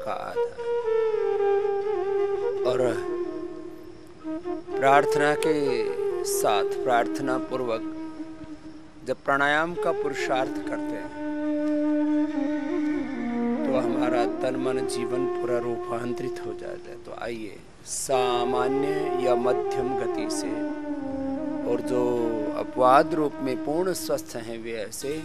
का आधार। और प्रार्थना के साथ, प्रार्थना पूर्वक जब प्राणायाम का पुरुषार्थ करते हैं तो हमारा तन मन जीवन पूरा रूपांतरित हो जाता है। तो आइए सामान्य या मध्यम गति से, और जो अपवाद रूप में पूर्ण स्वस्थ हैं वे ऐसे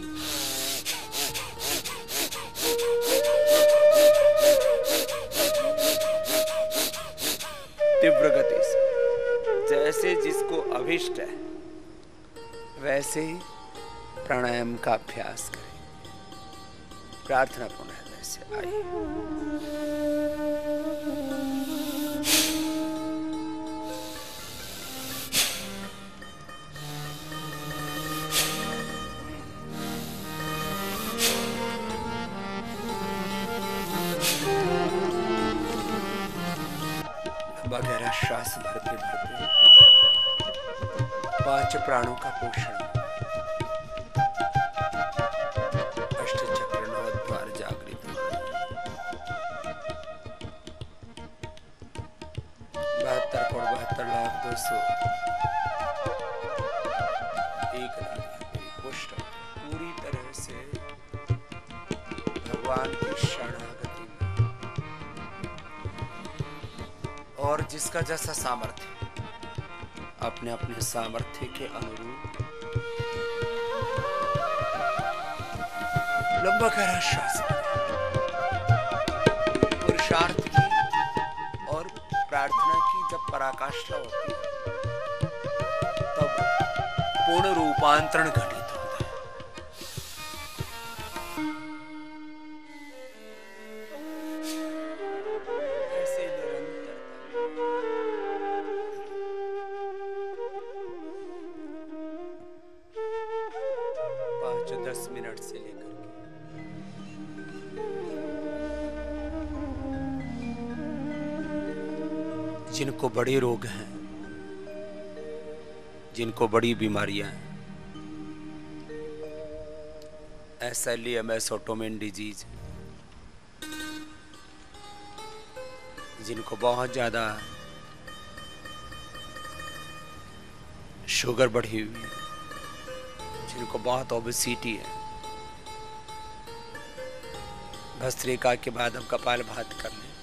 तीव्र गति से, जैसे जिसको अभिष्ट है वैसे ही प्राणायाम का अभ्यास करें। प्रार्थना पूर्ण हृदय से आइए। गहरा श्वास भरते भरते 5 प्राणों का पोषण, अष्टचक्र नवद्वार जागृत, 72,72,201 पुष्ट पूरी तरह से भगवान की शरणागति में, और जिसका जैसा सामर्थ्य अपने अपने सामर्थ्य के अनुरूप लंबा गहरा श्वास, पुरुषार्थ की और प्रार्थना की जब पराकाष्ठा होती है तब पूर्ण रूपांतरण घटित होता है। ऐसे निरंतर 5-10 मिनट से लेकर जिनको बड़े रोग हैं, जिनको बड़ी बीमारियां हैं, SLEMS ऑटोइम्यून डिजीज, जिनको बहुत ज्यादा शुगर बढ़ी हुई है, जिनको बहुत ओबेसिटी है, भस्त्रिका के बाद हम कपालभाति कर लें।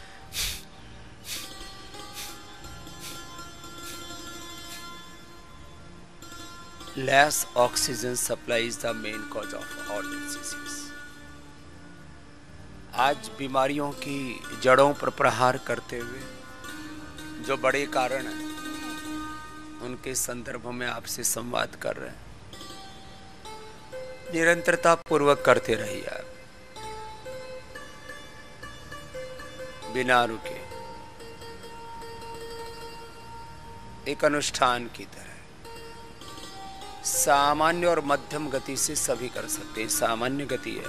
Less oxygen supply is the main cause of all diseases. आज बीमारियों की जड़ों पर प्रहार करते हुए जो बड़े कारण हैं उनके संदर्भ में आपसे संवाद कर रहे हैं। निरंतरता पूर्वक करते रहिए आप, बिना रुके, एक अनुष्ठान की तरह। सामान्य और मध्यम गति से सभी कर सकते हैं। सामान्य गति है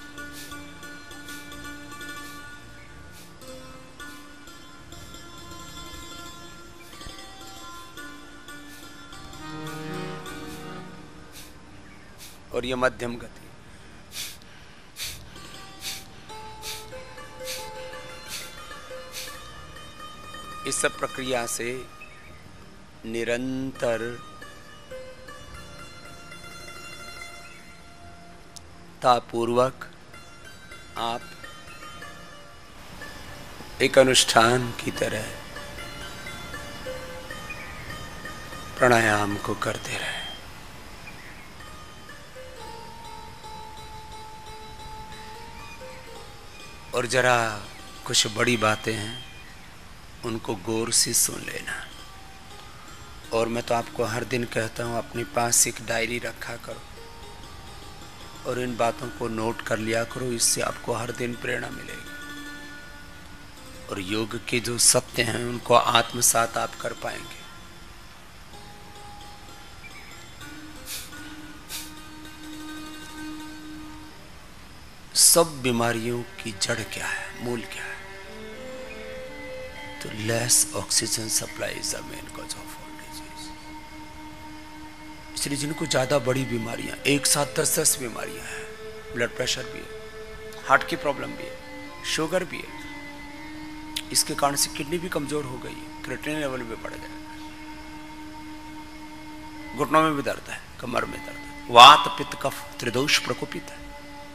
और ये मध्यम गति। इस सब प्रक्रिया से निरंतर पूर्वक आप एक अनुष्ठान की तरह प्राणायाम को करते रहे। और जरा कुछ बड़ी बातें हैं उनको गौर से सुन लेना। और मैं तो आपको हर दिन कहता हूँ अपने पास एक डायरी रखा करो और इन बातों को नोट कर लिया करो। इससे आपको हर दिन प्रेरणा मिलेगी और योग के जो सत्य हैं उनको आत्मसात आप कर पाएंगे। सब बीमारियों की जड़ क्या है, मूल क्या है? तो less oxygen supply is the main cause of all disease. इसलिए जिनको ज्यादा बड़ी बीमारियां, एक साथ 10-10 बीमारियां हैं, ब्लड प्रेशर भी है, हार्ट की प्रॉब्लम भी है, शुगर भी है, इसके कारण से किडनी भी कमजोर हो गई है, क्रिएटिनिन लेवल भी बढ़ गया, घुटनों में भी दर्द है, कमर में दर्द है, वात पित्त कफ त्रिदोष प्रकोपित है।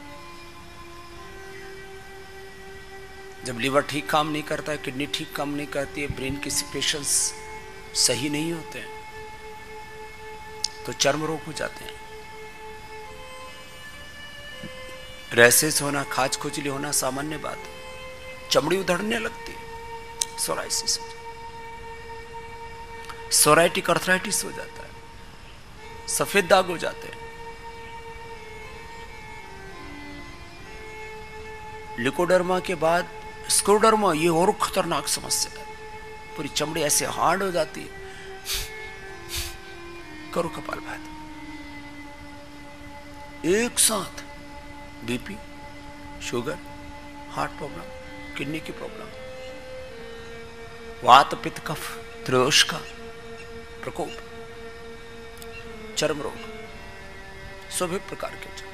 जब लीवर ठीक काम नहीं करता है, किडनी ठीक काम नहीं करती है, ब्रेन के सिक्रेशंस सही नहीं होते हैं, तो चर्म रोग हो जाते हैं। रैसेस होना, खाज खुजली होना सामान्य बात है। चमड़ी उधड़ने लगती है, सोराइसिस हो जाता है, सोराइटिक अर्थराइटिस हो जाता है, सफेद दाग हो जाते हैं। लिकोडर्मा के बाद स्क्रोडर्मा, ये और खतरनाक समस्या है, पूरी चमड़ी ऐसे हार्ड हो जाती है। करो कपालभाति, एक साथ BP, sugar, heart problem, kidney की प्रॉब्लम, वात पित्त कफ त्रिदोष का प्रकोप, चर्म रोग, सभी प्रकार के चर्म।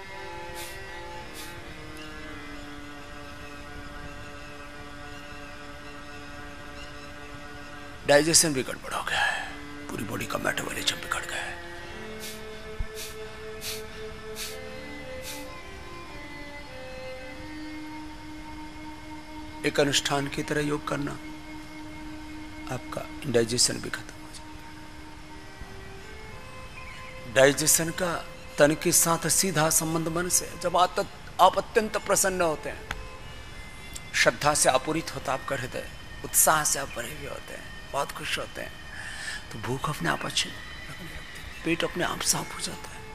डाइजेशन भी गड़बड़ हो गया है, पूरी बॉडी का मेटाबॉलिज्म बिगड़ गया है। एक अनुष्ठान की तरह योग करना, आपका डाइजेशन भी खत्म हो जाए। डाइजेशन का तन के साथ सीधा संबंध मन से। जब आप अत्यंत प्रसन्न होते हैं, श्रद्धा से आपूरित होता आपका हृदय, उत्साह से आप भरे हुए होते हैं, बहुत खुश होते हैं, तो भूख अपने आप अच्छी लगने लगती है, पेट अपने आप साफ हो जाता है,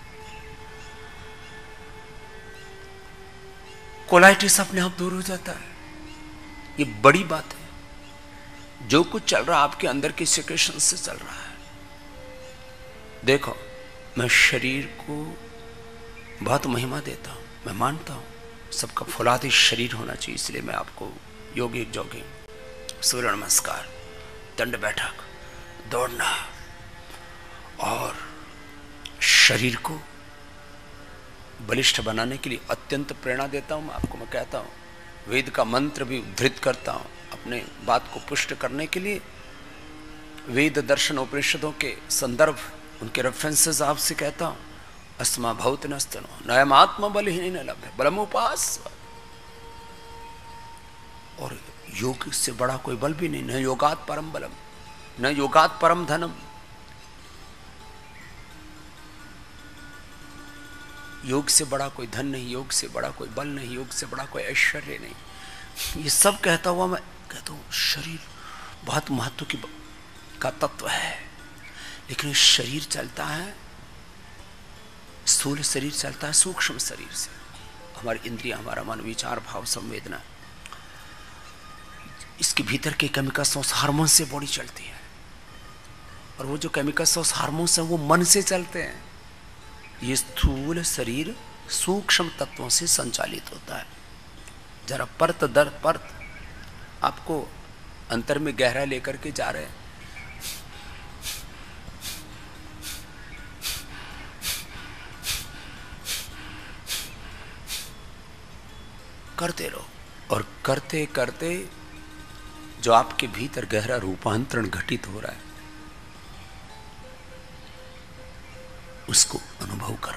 कोलाइटिस अपने आप दूर हो जाता है। ये बड़ी बात है। जो कुछ चल रहा है आपके अंदर की सिक्रेशन से चल रहा है। देखो, मैं शरीर को बहुत महिमा देता हूं, मैं मानता हूं सबका फौलादी शरीर होना चाहिए, इसलिए मैं आपको योगिक जॉगिंग, सूर्य नमस्कार, दंड बैठक, दौड़ना और शरीर को बलिष्ठ बनाने के लिए अत्यंत प्रेरणा देता हूं। मैं कहता हूं, वेद का मंत्र भी उद्धृत करता हूं अपने बात को पुष्ट करने के लिए। वेद दर्शन उपनिषदों के संदर्भ, उनके रेफरेंसेस आपसे कहता हूं। अस्मा भौत नस्तनो नयम आत्म बलहीन लभ्य बलमुपास। और योग से बड़ा कोई बल भी नहीं, न योगात परम बलम, न योगात परम धनम। योग से बड़ा कोई धन नहीं, योग से बड़ा कोई बल नहीं, योग से बड़ा कोई ऐश्वर्य नहीं। ये सब कहता हुआ मैं कहता हूँ, शरीर बहुत महत्व का तत्व है, लेकिन शरीर चलता है, स्थूल शरीर चलता है सूक्ष्म शरीर से। हमारी इंद्रिया, हमारा मन, विचार, भाव, संवेदना, इसके भीतर के केमिकल्स, हार्मोन से बॉडी चलती है। और वो जो केमिकल्स, हार्मोन्स हैं, वो मन से चलते हैं। ये स्थूल शरीर सूक्ष्म तत्वों से संचालित होता है। जरा परत दर परत आपको अंतर में गहरा लेकर के जा रहे हैं। करते रहो, और करते करते जो आपके भीतर गहरा रूपांतरण घटित हो रहा है, उसको अनुभव करो।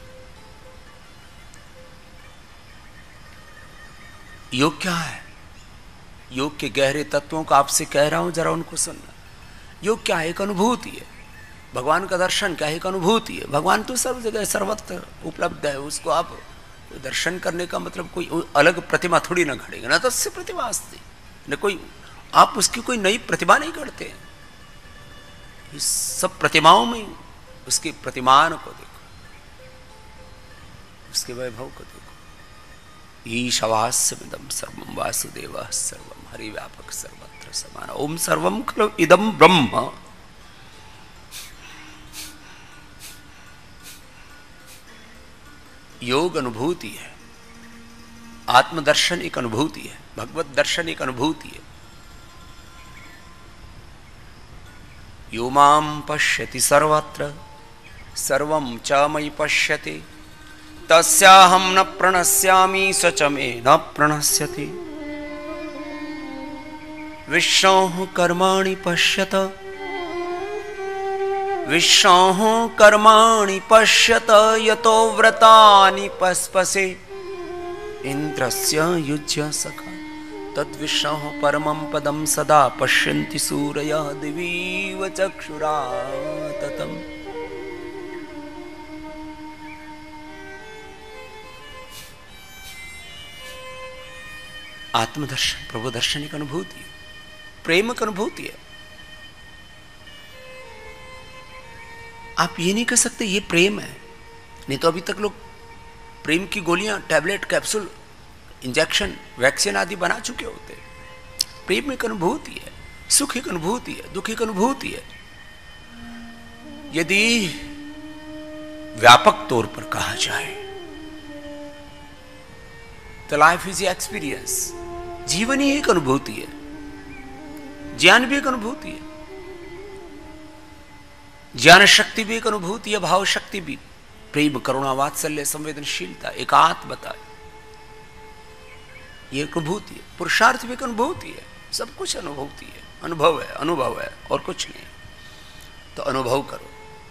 योग क्या है? योग के गहरे तत्वों को आपसे कह रहा हूं, जरा उनको सुनना। योग क्या है? एक अनुभूति है। भगवान का दर्शन क्या है? एक अनुभूति है। भगवान तो सब जगह सर्वत्र उपलब्ध है। उसको आप दर्शन करने का मतलब कोई अलग प्रतिमा थोड़ी ना घड़ेगा, ना तो उससे प्रतिमा अस्ति, न कोई आप उसकी कोई नई प्रतिमा नहीं करते। इस सब प्रतिमाओं में उसके प्रतिमान को देखो, उसके वैभव को देखो। ईशवास्यमिदं सर्वं वासुदेवः सर्वं हरिव्यापक सर्वत्र समान ओम सर्वं खलु इदं ब्रह्म। योग अनुभूति है, आत्मदर्शन एक अनुभूति है, भगवत दर्शन एक अनुभूति है। यो मां पश्यति सर्वत्र सर्वं च मयि पश्यति तस्याहं न प्रणश्यामि स च मे न प्रणश्यति। विष्णोः कर्माणि पश्यत, विष्णोः कर्माणि पश्यत यतो व्रतानि पस्पसे। इन्द्रस्य युज्य सखा तद्विष्णोः परमं पदं सदा पश्यन्ति सूरयः दिवीव चक्षुराततम्। आत्मदर्शन, प्रभु दर्शन की अनुभूति है, प्रेम की अनुभूति है। आप ये नहीं कह सकते ये प्रेम है, नहीं तो अभी तक लोग प्रेम की गोलियां, टैबलेट, कैप्सूल, इंजेक्शन, वैक्सीन आदि बना चुके होते। प्रेम एक अनुभूति है, सुख एक अनुभूति है, दुख एक अनुभूति है। यदि व्यापक तौर पर कहा जाए तो लाइफ इज एक्सपीरियंस। जीवन ही एक अनुभूति है, ज्ञान भी एक अनुभूति है, ज्ञान शक्ति भी एक अनुभूति है, भाव शक्ति भी, प्रेम, करुणा, वात्सल्य, संवेदनशीलता, एकात्मता, ये एक अनुभूति है। पुरुषार्थ भी एक अनुभूति है, सब कुछ अनुभूति है, अनुभव है, अनुभव है और कुछ नहीं। तो अनुभव करो,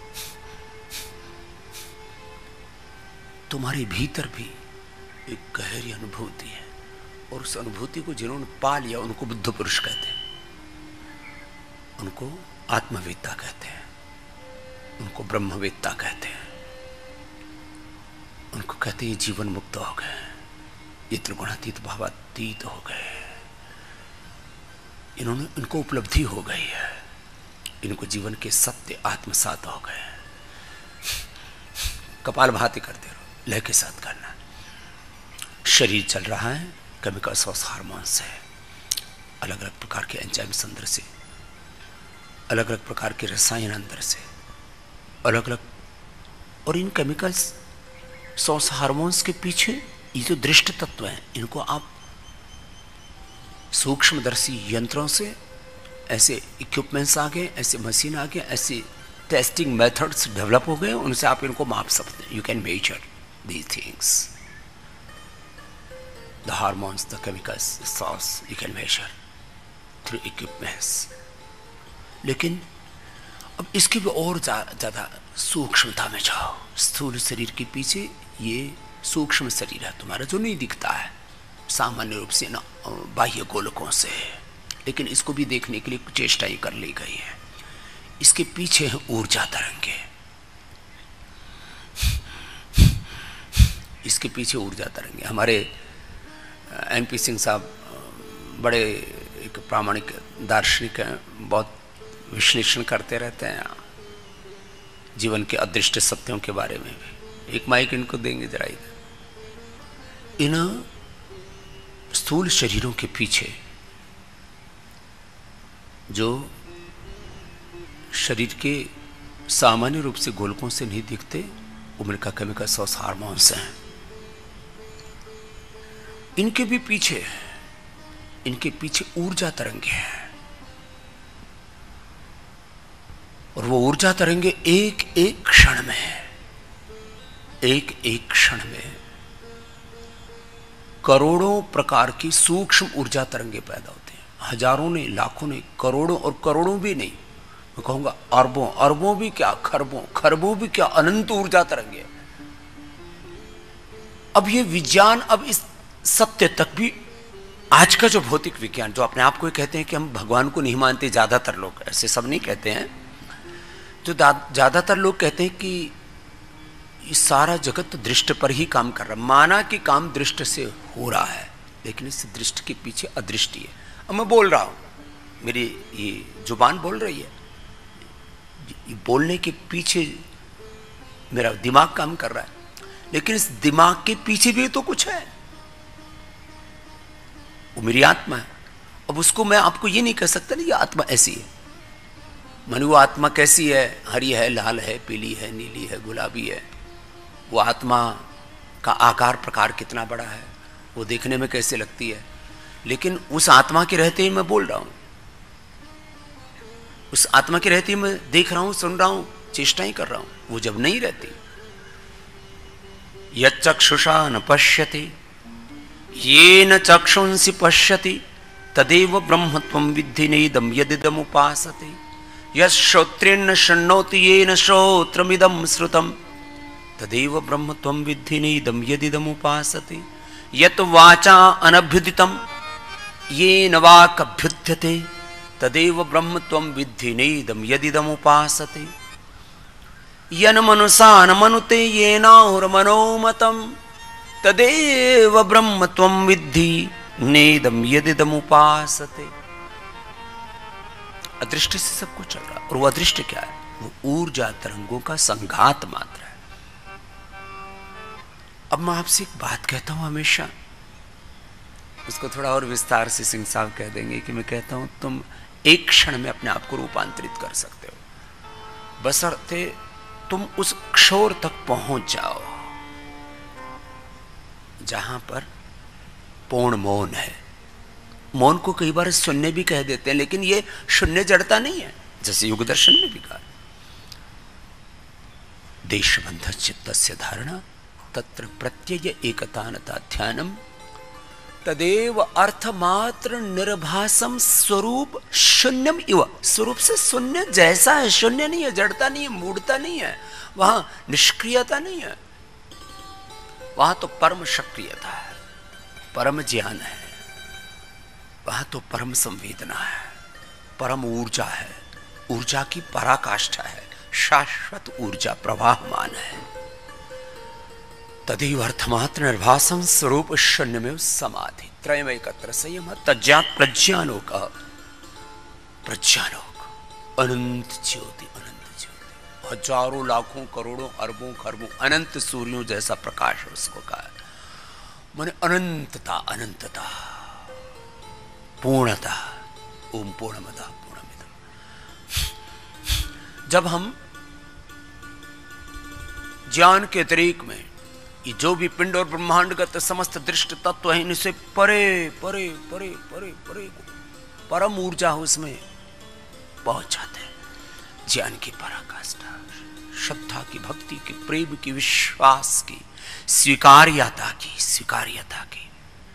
तुम्हारे भीतर भी एक गहरी अनुभूति है, और उस अनुभूति को जिन्होंने पा लिया उनको बुद्ध पुरुष कहते हैं, उनको आत्मवेत्ता कहते हैं, उनको ब्रह्मवेत्ता कहते हैं, उनको कहते हैं जीवन मुक्त हो गए, ये त्रिगुणातीत भावातीत हो गए, इनको उपलब्धि हो गई है, इनको जीवन के सत्य आत्मसात हो गए। कपालभाति करते रहो, लय के साथ करना। शरीर चल रहा है केमिकल्स और हार्मोन से, अलग अलग प्रकार के एंजाइम्स अंदर से, अलग अलग प्रकार के रसायन अंदर से, अलग अलग, और इन केमिकल्स, सॉस, हार्मोन्स के पीछे ये जो दृष्ट तत्व हैं, इनको आप सूक्ष्मदर्शी यंत्रों से, ऐसे इक्विपमेंट्स आ गए, ऐसे मशीन आ गए, ऐसे टेस्टिंग मेथड्स डेवलप हो गए, उनसे आप इनको माप सकते हैं। You can measure these things, the hormones, the chemicals, the sauce, you can measure through equipments. लेकिन अब इसके भी और ज़्यादा सूक्ष्मता में जाओ। स्थूल शरीर के पीछे ये सूक्ष्म शरीर है तुम्हारा, जो नहीं दिखता है सामान्य रूप से ना बाह्य गोलकों से, लेकिन इसको भी देखने के लिए चेष्टाएं कर ली गई है। इसके पीछे है ऊर्जा तरंगे, इसके पीछे ऊर्जा तरंगे। हमारे एनपी सिंह साहब बड़े एक प्रामाणिक दार्शनिक हैं, बहुत विश्लेषण करते रहते हैं जीवन के अदृष्ट सत्यों के बारे में भी। एक माइक इनको देंगे जरा इधर। इन स्थूल शरीरों के पीछे जो शरीर के सामान्य रूप से गोलकों से नहीं दिखते, उम्र का केमिकल्स और हार्मोन्स हैं। इनके भी पीछे, इनके पीछे ऊर्जा तरंगे हैं, और वो ऊर्जा तरंगे एक एक क्षण में, एक एक क्षण में करोड़ों प्रकार की सूक्ष्म ऊर्जा तरंगे पैदा होते हैं। हजारों ने, लाखों ने, करोड़ों, और करोड़ों भी नहीं, मैं कहूंगा अरबों, अरबों भी क्या, खरबों, खरबों भी क्या, अनंत ऊर्जा तरंगे। अब ये विज्ञान, अब इस सत्य तक भी, आज का जो भौतिक विज्ञान, जो अपने आप को कहते हैं कि हम भगवान को नहीं मानते, ज्यादातर लोग, ऐसे सब नहीं कहते हैं, जो ज्यादातर लोग कहते हैं कि ये सारा जगत दृष्ट पर ही काम कर रहा है, माना कि काम दृष्ट से हो रहा है, लेकिन इस दृष्ट के पीछे अदृष्टि है। अब मैं बोल रहा हूं, मेरी ये जुबान बोल रही है, ये बोलने के पीछे मेरा दिमाग काम कर रहा है, लेकिन इस दिमाग के पीछे भी तो कुछ है, वो मेरी आत्मा है। अब उसको मैं आपको ये नहीं कह सकता ना ये आत्मा ऐसी है। मानो वो आत्मा कैसी है, हरी है, लाल है, पीली है, नीली है, गुलाबी है, वो आत्मा का आकार प्रकार कितना बड़ा है, वो देखने में कैसे लगती है, लेकिन उस आत्मा के रहते ही मैं बोल रहा हूं, उस आत्मा के रहते ही मैं देख रहा हूं, सुन रहा हूं, चेष्टाएं कर रहा हूं। वो जब नहीं रहती यच्चक्षुषा न पश्यति येन चक्षुंसि पश्यति तदेव ब्रह्मत्वं विद्धि नेदं यदिदमुपासते। यश्रोत्रेण शृणोति येन श्रोत्रमिदं श्रुतं तदेव ब्रह्मत्वं विद्धि नेदं यदिदमुपासते। यत् वाचा अनभ्युदितं येन वाक् अभ्युद्यते तदेव ब्रह्मत्वं विद्धि नेदं यदिदमुपासते। यन् मनसा न मनुते येनाहुर्मनोमतं तदेव ब्रह्मत्वं विद्धि नेदं यदिदमुपासते। अदृष्ट से सब कुछ चल रहा है, और वो अदृष्ट क्या है? वो ऊर्जा तरंगों का संघात मात्र है। अब मैं आपसे एक बात कहता हूं हमेशा, उसको थोड़ा और विस्तार से सिंह साहब कह देंगे कि मैं कहता हूं तुम एक क्षण में अपने आप को रूपांतरित कर सकते हो, बशर्ते तुम उस क्षोर तक पहुंच जाओ जहां पर पूर्ण मौन है। मौन को कई बार शून्य भी कह देते हैं, लेकिन ये शून्य जड़ता नहीं है, जैसे योग दर्शन में भी कहा देशबंध चित्तस्य धारणा तत्र प्रत्यय एकतानता ध्यानम तदेव अर्थमात्र निर्भासम स्वरूप शून्यम इव। स्वरूप से शून्य जैसा है, शून्य नहीं है, जड़ता नहीं है, मूढ़ता नहीं है, वहां निष्क्रियता नहीं है, वहां तो परम सक्रियता है, परम ज्ञान है, वहां तो परम संवेदना है, परम ऊर्जा है, ऊर्जा की पराकाष्ठा है, शाश्वत ऊर्जा प्रवाहमान है। तदेव अर्थमात्र निर्भासम स्वरूप शून्य में समाधि त्रयम एकत्र संयम तज्जात प्रज्ञानोक। प्रज्ञानोक अनंत ज्योति, अनंत ज्योति, हजारों लाखों करोड़ों अरबों खरबों अनंत सूर्यों जैसा प्रकाश उसको कहा। माने अनंतता, अनंतता, पूर्णता। ओम पूर्णमदा पूर्णमिदम्। जब हम ज्ञान के तरीक में ये जो भी पिंड और ब्रह्मांडगत समस्त दृष्ट तत्व है, इनसे परे परे परे परे परे परम ऊर्जा उसमें पहुंच जाते हैं। ज्ञान की पराकाष्ठा, श्रद्धा की, भक्ति की, प्रेम की, विश्वास की, स्वीकार्यता की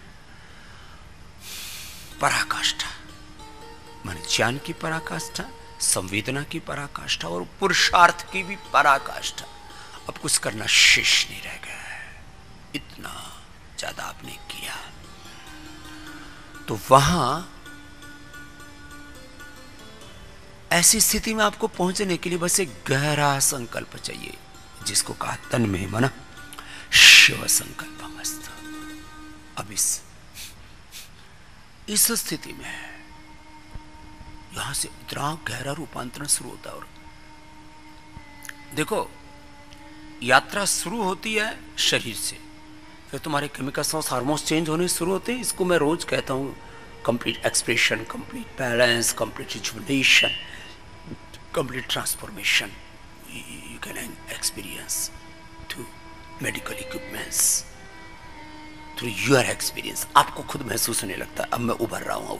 पराकाष्ठा, माने ज्ञान की पराकाष्ठा, संवेदना की पराकाष्ठा और पुरुषार्थ की भी पराकाष्ठा। अब कुछ करना शेष नहीं रह गया है, इतना ज्यादा आपने किया। तो वहां ऐसी स्थिति में आपको पहुंचने के लिए बस एक गहरा संकल्प चाहिए, जिसको कहा तन में मन शिव संकल्पमस्तु। अब इस स्थिति में यहां से इतना गहरा रूपांतरण शुरू होता है। और देखो, यात्रा शुरू होती है शरीर से, फिर तुम्हारे केमिकल्स और हार्मोन्स चेंज होने शुरू होते हैं। इसको मैं रोज कहता हूं complete expression, complete balance, complete rejuvenation, complete transformation you can experience through medical equipments, through your experience. आपको खुद महसूस होने लगता है अब मैं उभर रहा हूं।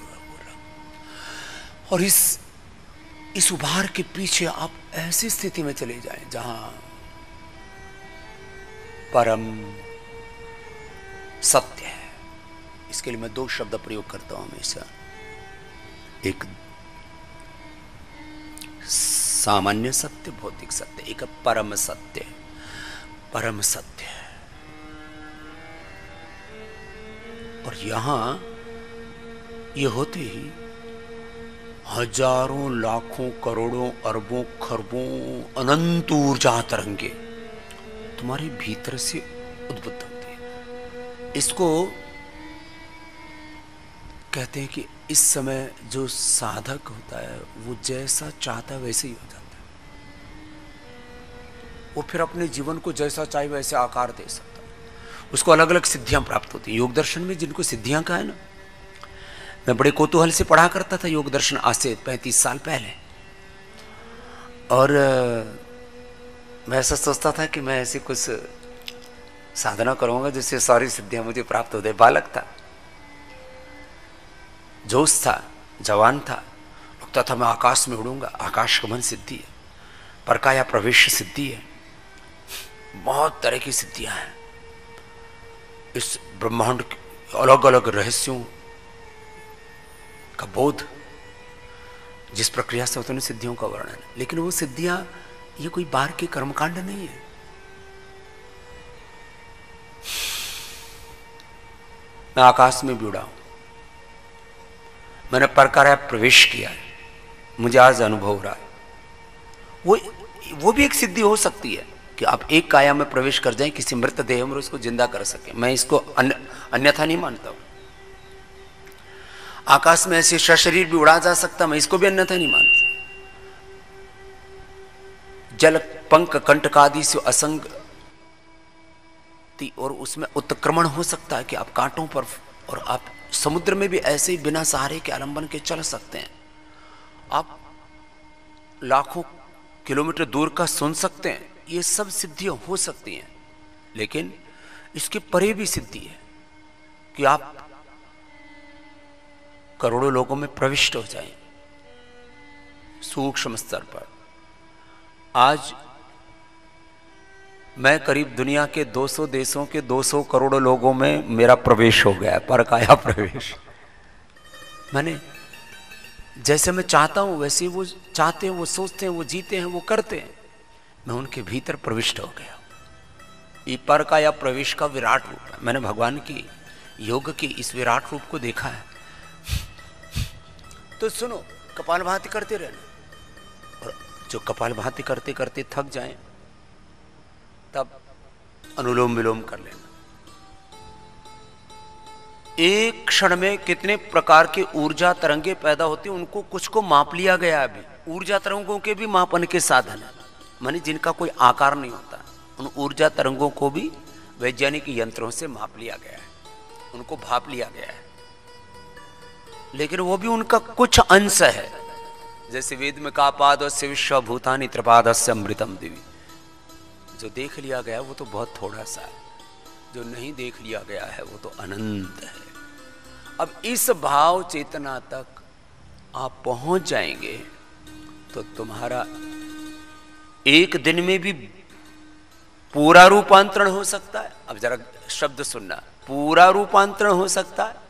और इस उभार के पीछे आप ऐसी स्थिति में चले जाएं जहां परम सत्य है। इसके लिए मैं दो शब्द प्रयोग करता हूं हमेशा, एक सामान्य सत्य, भौतिक सत्य, एक परम सत्य। परम सत्य है। और यहां ये होते ही हजारों लाखों करोड़ों अरबों खरबों अनंत ऊर्जा तरंगे तुम्हारे भीतर से उद्बुद्ध होती है। इसको कहते हैं कि इस समय जो साधक होता है वो जैसा चाहता है वैसे ही हो जाता है। वो फिर अपने जीवन को जैसा चाहे वैसे आकार दे सकता है। उसको अलग अलग सिद्धियां प्राप्त होती हैं। योग दर्शन में जिनको सिद्धियां कहा है ना, मैं बड़े कौतूहल से पढ़ा करता था योग दर्शन आज से 35 साल पहले, और मैं ऐसा सोचता था कि मैं ऐसी कुछ साधना करूंगा जिससे सारी सिद्धियां मुझे प्राप्त हो जाए। बालक था, जोश था, जवान था, लगता था मैं आकाश में उड़ूंगा। आकाश गमन सिद्धि है, परकाया प्रवेश सिद्धि है। बहुत तरह की सिद्धियां हैं। इस ब्रह्मांड के अलग अलग रहस्यों का बोध, जिस प्रक्रिया से होते हैं सिद्धियों का वर्णन। लेकिन वो सिद्धियां ये कोई बाहर के कर्मकांड नहीं है। मैं आकाश में भी उड़ा हूं, मैंने परकाया प्रवेश किया है, मुझे आज अनुभव हो रहा है। वो भी एक सिद्धि हो सकती है कि आप एक काया में प्रवेश कर जाएं किसी मृत देह में, उसको जिंदा कर सके। मैं इसको अन्यथा नहीं मानता हूं। आकाश में ऐसे सशरीर भी उड़ा जा सकता, मैं इसको भी अन्यथा नहीं मानता। जल पंख कंटकादि से असंग और उसमें उत्क्रमण हो सकता है कि आप कांटों पर, और आप समुद्र में भी ऐसे ही बिना सहारे के आलंबन के चल सकते हैं। आप लाखों किलोमीटर दूर का सुन सकते हैं। ये सब सिद्धियां हो सकती हैं, लेकिन इसके परे भी सिद्धि है कि आप करोड़ों लोगों में प्रविष्ट हो जाएं सूक्ष्म स्तर पर। आज मैं करीब दुनिया के 200 देशों के 200 करोड़ लोगों में मेरा प्रवेश हो गया है, परकाया प्रवेश। मैंने जैसे मैं चाहता हूं वैसे वो चाहते हैं, वो सोचते हैं, वो जीते हैं, वो करते हैं। मैं उनके भीतर प्रविष्ट हो गया। ये परकाया प्रवेश का विराट रूप है। मैंने भगवान की योग की इस विराट रूप को देखा है। तो सुनो, कपालभाति करते रहना, और जो कपालभाति करते करते थक जाएं तब अनुलोम विलोम कर लेना। एक क्षण में कितने प्रकार के ऊर्जा तरंगे पैदा होती हैं, उनको कुछ को माप लिया गया। अभी ऊर्जा तरंगों के भी मापन के साधन है, माने जिनका कोई आकार नहीं होता, उन ऊर्जा तरंगों को भी वैज्ञानिक यंत्रों से माप लिया गया है, उनको भाप लिया गया है। लेकिन वो भी उनका कुछ अंश है। जैसे वेद में कहा पादस्य विश्वभूतानि त्रिपादस्य अमृतम दिवि। जो देख लिया गया वो तो बहुत थोड़ा सा है, जो नहीं देख लिया गया है वो तो अनंत है। अब इस भाव चेतना तक आप पहुंच जाएंगे तो तुम्हारा एक दिन में भी पूरा रूपांतरण हो सकता है। अब जरा शब्द सुनना, पूरा रूपांतरण हो सकता है।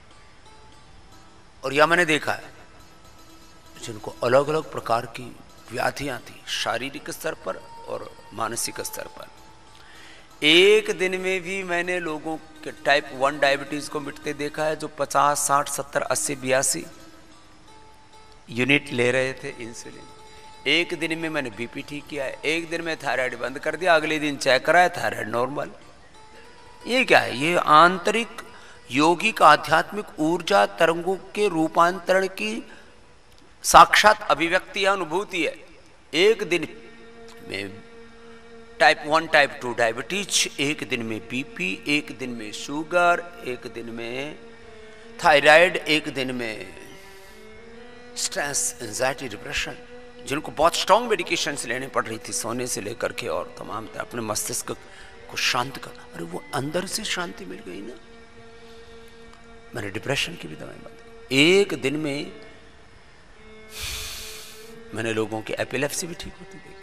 और यह मैंने देखा है जिनको अलग अलग प्रकार की व्याधियां थी, शारीरिक स्तर पर और मानसिक स्तर पर। एक दिन में भी मैंने लोगों के टाइप 1 डायबिटीज को मिटते देखा है, जो 50, 60, 70, 80, 82 यूनिट ले रहे थे इंसुलिन। एक दिन में मैंने बीपी ठीक किया है, एक दिन में थायराइड बंद कर दिया, अगले दिन चेक कराया थायराइड नॉर्मल। ये क्या है? ये आंतरिक यौगिक आध्यात्मिक ऊर्जा तरंगों के रूपांतरण की साक्षात अभिव्यक्ति या अनुभूति है। एक दिन में टाइप 1 टाइप 2 डायबिटीज, एक दिन में बीपी, एक दिन में शुगर, एक दिन में थायराइड, एक दिन में स्ट्रेस, एंजाइटी, डिप्रेशन, जिनको बहुत स्ट्रॉन्ग मेडिकेशंस लेने पड़ रही थी सोने से लेकर के और तमाम अपने मस्तिष्क को शांत कर। अरे वो अंदर से शांति मिल गई ना। मैंने डिप्रेशन की भी दवाएं बंद। एक दिन में मैंने लोगों की एपिलेप्सी भी ठीक होती देखी।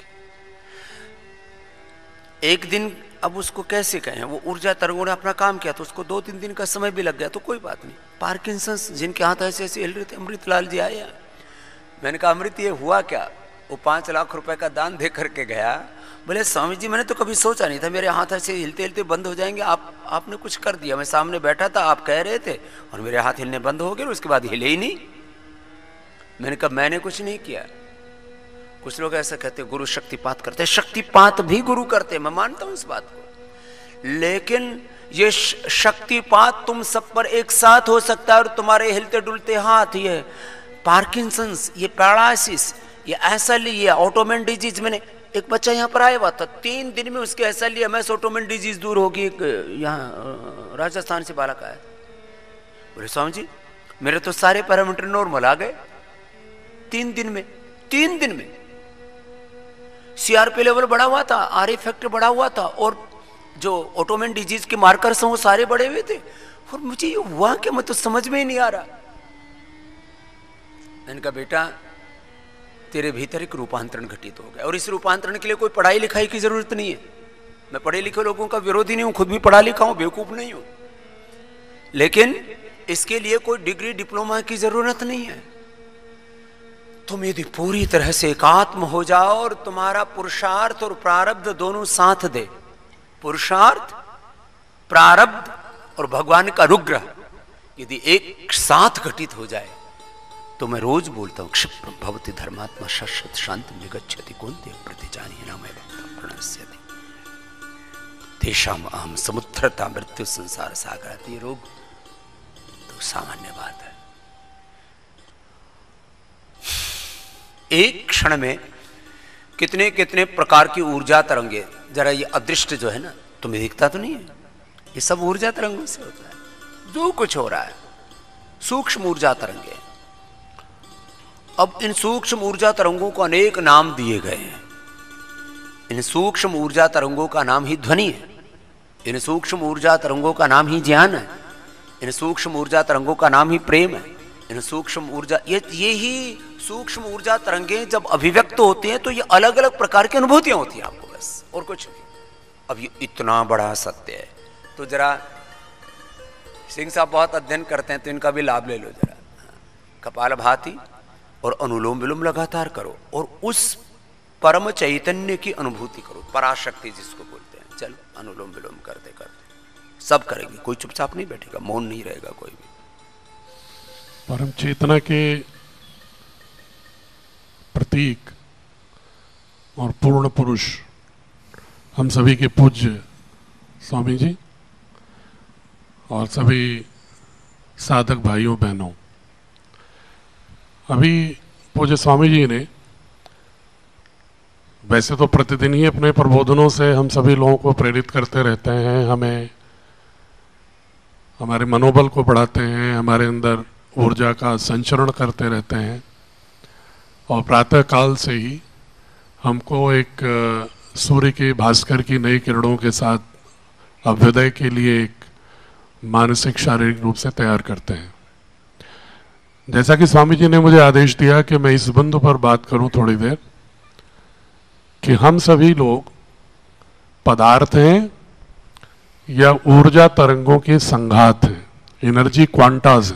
एक दिन, अब उसको कैसे कहें, वो ऊर्जा तरंगों ने अपना काम किया तो उसको 2-3 दिन का समय भी लग गया तो कोई बात नहीं। पार्किंसंस जिनके हाथ ऐसे ऐसे हिल रहे थे, अमृतलाल जी आया। मैंने कहा अमृत ये हुआ क्या? वो 5 लाख रुपए का दान दे करके गया। बोले स्वामी जी मैंने तो कभी सोचा नहीं था मेरे हाथ ऐसे हिलते हिलते बंद हो जाएंगे, आपने कुछ कर दिया। मैं सामने बैठा था, आप कह रहे थे और मेरे हाथ हिलने बंद हो गए, उसके बाद हिले ही नहीं। मैंने कहा मैंने कुछ नहीं किया। कुछ लोग ऐसा कहते गुरु शक्तिपात करते, शक्तिपात भी गुरु करते, मैं मानता हूं इस बात को। लेकिन ये शक्तिपात तुम सब पर एक साथ हो सकता है और तुम्हारे हिलते डुलते हाथ, ये पार्किंसंस, ये पैरालिसिस, ये ऐसा लिए ऑटोमेन डिजीज। मैंने एक बच्चा यहाँ पर आया हुआ था, 3 दिन में उसके ऐसा लिया मैं ऑटोमेन डिजीज दूर होगी। यहाँ राजस्थान से बालक आया, बोले स्वामी जी मेरे तो सारे पैरामीटर नॉर्मल आ गए 3 दिन में। 3 दिन में सीआरपी लेवल बढ़ा हुआ था, आर फैक्टर बढ़ा हुआ था, और जो ऑटोमेन डिजीज के मार्कर्स हैं वो सारे बढ़े हुए थे। और मुझे ये हुआ कि मैं तो समझ में ही नहीं आ रहा। मैंने कहा बेटा तेरे भीतर एक रूपांतरण घटित हो गया, और इस रूपांतरण के लिए कोई पढ़ाई लिखाई की जरूरत नहीं है। मैं पढ़े लिखे लोगों का विरोधी नहीं हूं, खुद भी पढ़ा लिखा हूं, बेवकूफ नहीं हूं, लेकिन इसके लिए कोई डिग्री डिप्लोमा की जरूरत नहीं है। तुम यदि पूरी तरह से एकात्म हो जाओ और तुम्हारा पुरुषार्थ और प्रारब्ध दोनों साथ दे, पुरुषार्थ, प्रारब्ध और भगवान का अनुग्रह यदि एक साथ घटित हो जाए, तो मैं रोज बोलता हूं क्षिप्रं भवति धर्मात्मा शाश्वत शांति निगच्छति कौन्तेय प्रतिजानीहि न मे भक्तं प्रणश्यति तेषाम् अहं समुद्धरता मृत्यु संसार सागरात्। ये रोग तो सामान्य बात है। एक क्षण में कितने कितने प्रकार की ऊर्जा तरंगे, जरा ये अदृष्ट जो है ना, तुम्हें दिखता तो नहीं है, ये सब ऊर्जा तरंगों से होता है। जो कुछ हो रहा है सूक्ष्म ऊर्जा तरंगे। अब इन सूक्ष्म ऊर्जा तरंगों को अनेक नाम दिए गए हैं। इन सूक्ष्म ऊर्जा तरंगों का नाम ही ध्वनि है, इन सूक्ष्म ऊर्जा तरंगों का नाम ही ज्ञान है, इन सूक्ष्म ऊर्जा तरंगों का नाम ही प्रेम है, इन सूक्ष्म ऊर्जा, ये ही सूक्ष्म ऊर्जा तरंगें जब अभिव्यक्त होती हैं तो ये अलग अलग प्रकार की अनुभूतियां होती हैं आपको, बस और कुछ नहीं। अब ये इतना बड़ा सत्य है तो जरा सिंह साहब बहुत अध्ययन करते हैं तो इनका भी लाभ ले लो जरा। कपालभाति और अनुलोम विलोम लगातार करो और उस परम चैतन्य की अनुभूति करो, पराशक्ति जिसको बोलते हैं। चलो अनुलोम विलोम करते करते सब करेंगे, कोई चुपचाप नहीं बैठेगा, मौन नहीं रहेगा कोई भी। परम चेतना के प्रतीक और पूर्ण पुरुष हम सभी के पूज्य स्वामी जी और सभी साधक भाइयों बहनों, अभी पूज्य स्वामी जी ने वैसे तो प्रतिदिन ही अपने प्रबोधनों से हम सभी लोगों को प्रेरित करते रहते हैं, हमें हमारे मनोबल को बढ़ाते हैं, हमारे अंदर ऊर्जा का संचरण करते रहते हैं और प्रातः काल से ही हमको एक सूर्य के भास्कर की नई किरणों के साथ अभ्युदय के लिए एक मानसिक शारीरिक रूप से तैयार करते हैं। जैसा कि स्वामी जी ने मुझे आदेश दिया कि मैं इस बिंदु पर बात करूं थोड़ी देर, कि हम सभी लोग पदार्थ हैं या ऊर्जा तरंगों के संघात हैं, एनर्जी क्वांटाज हैं।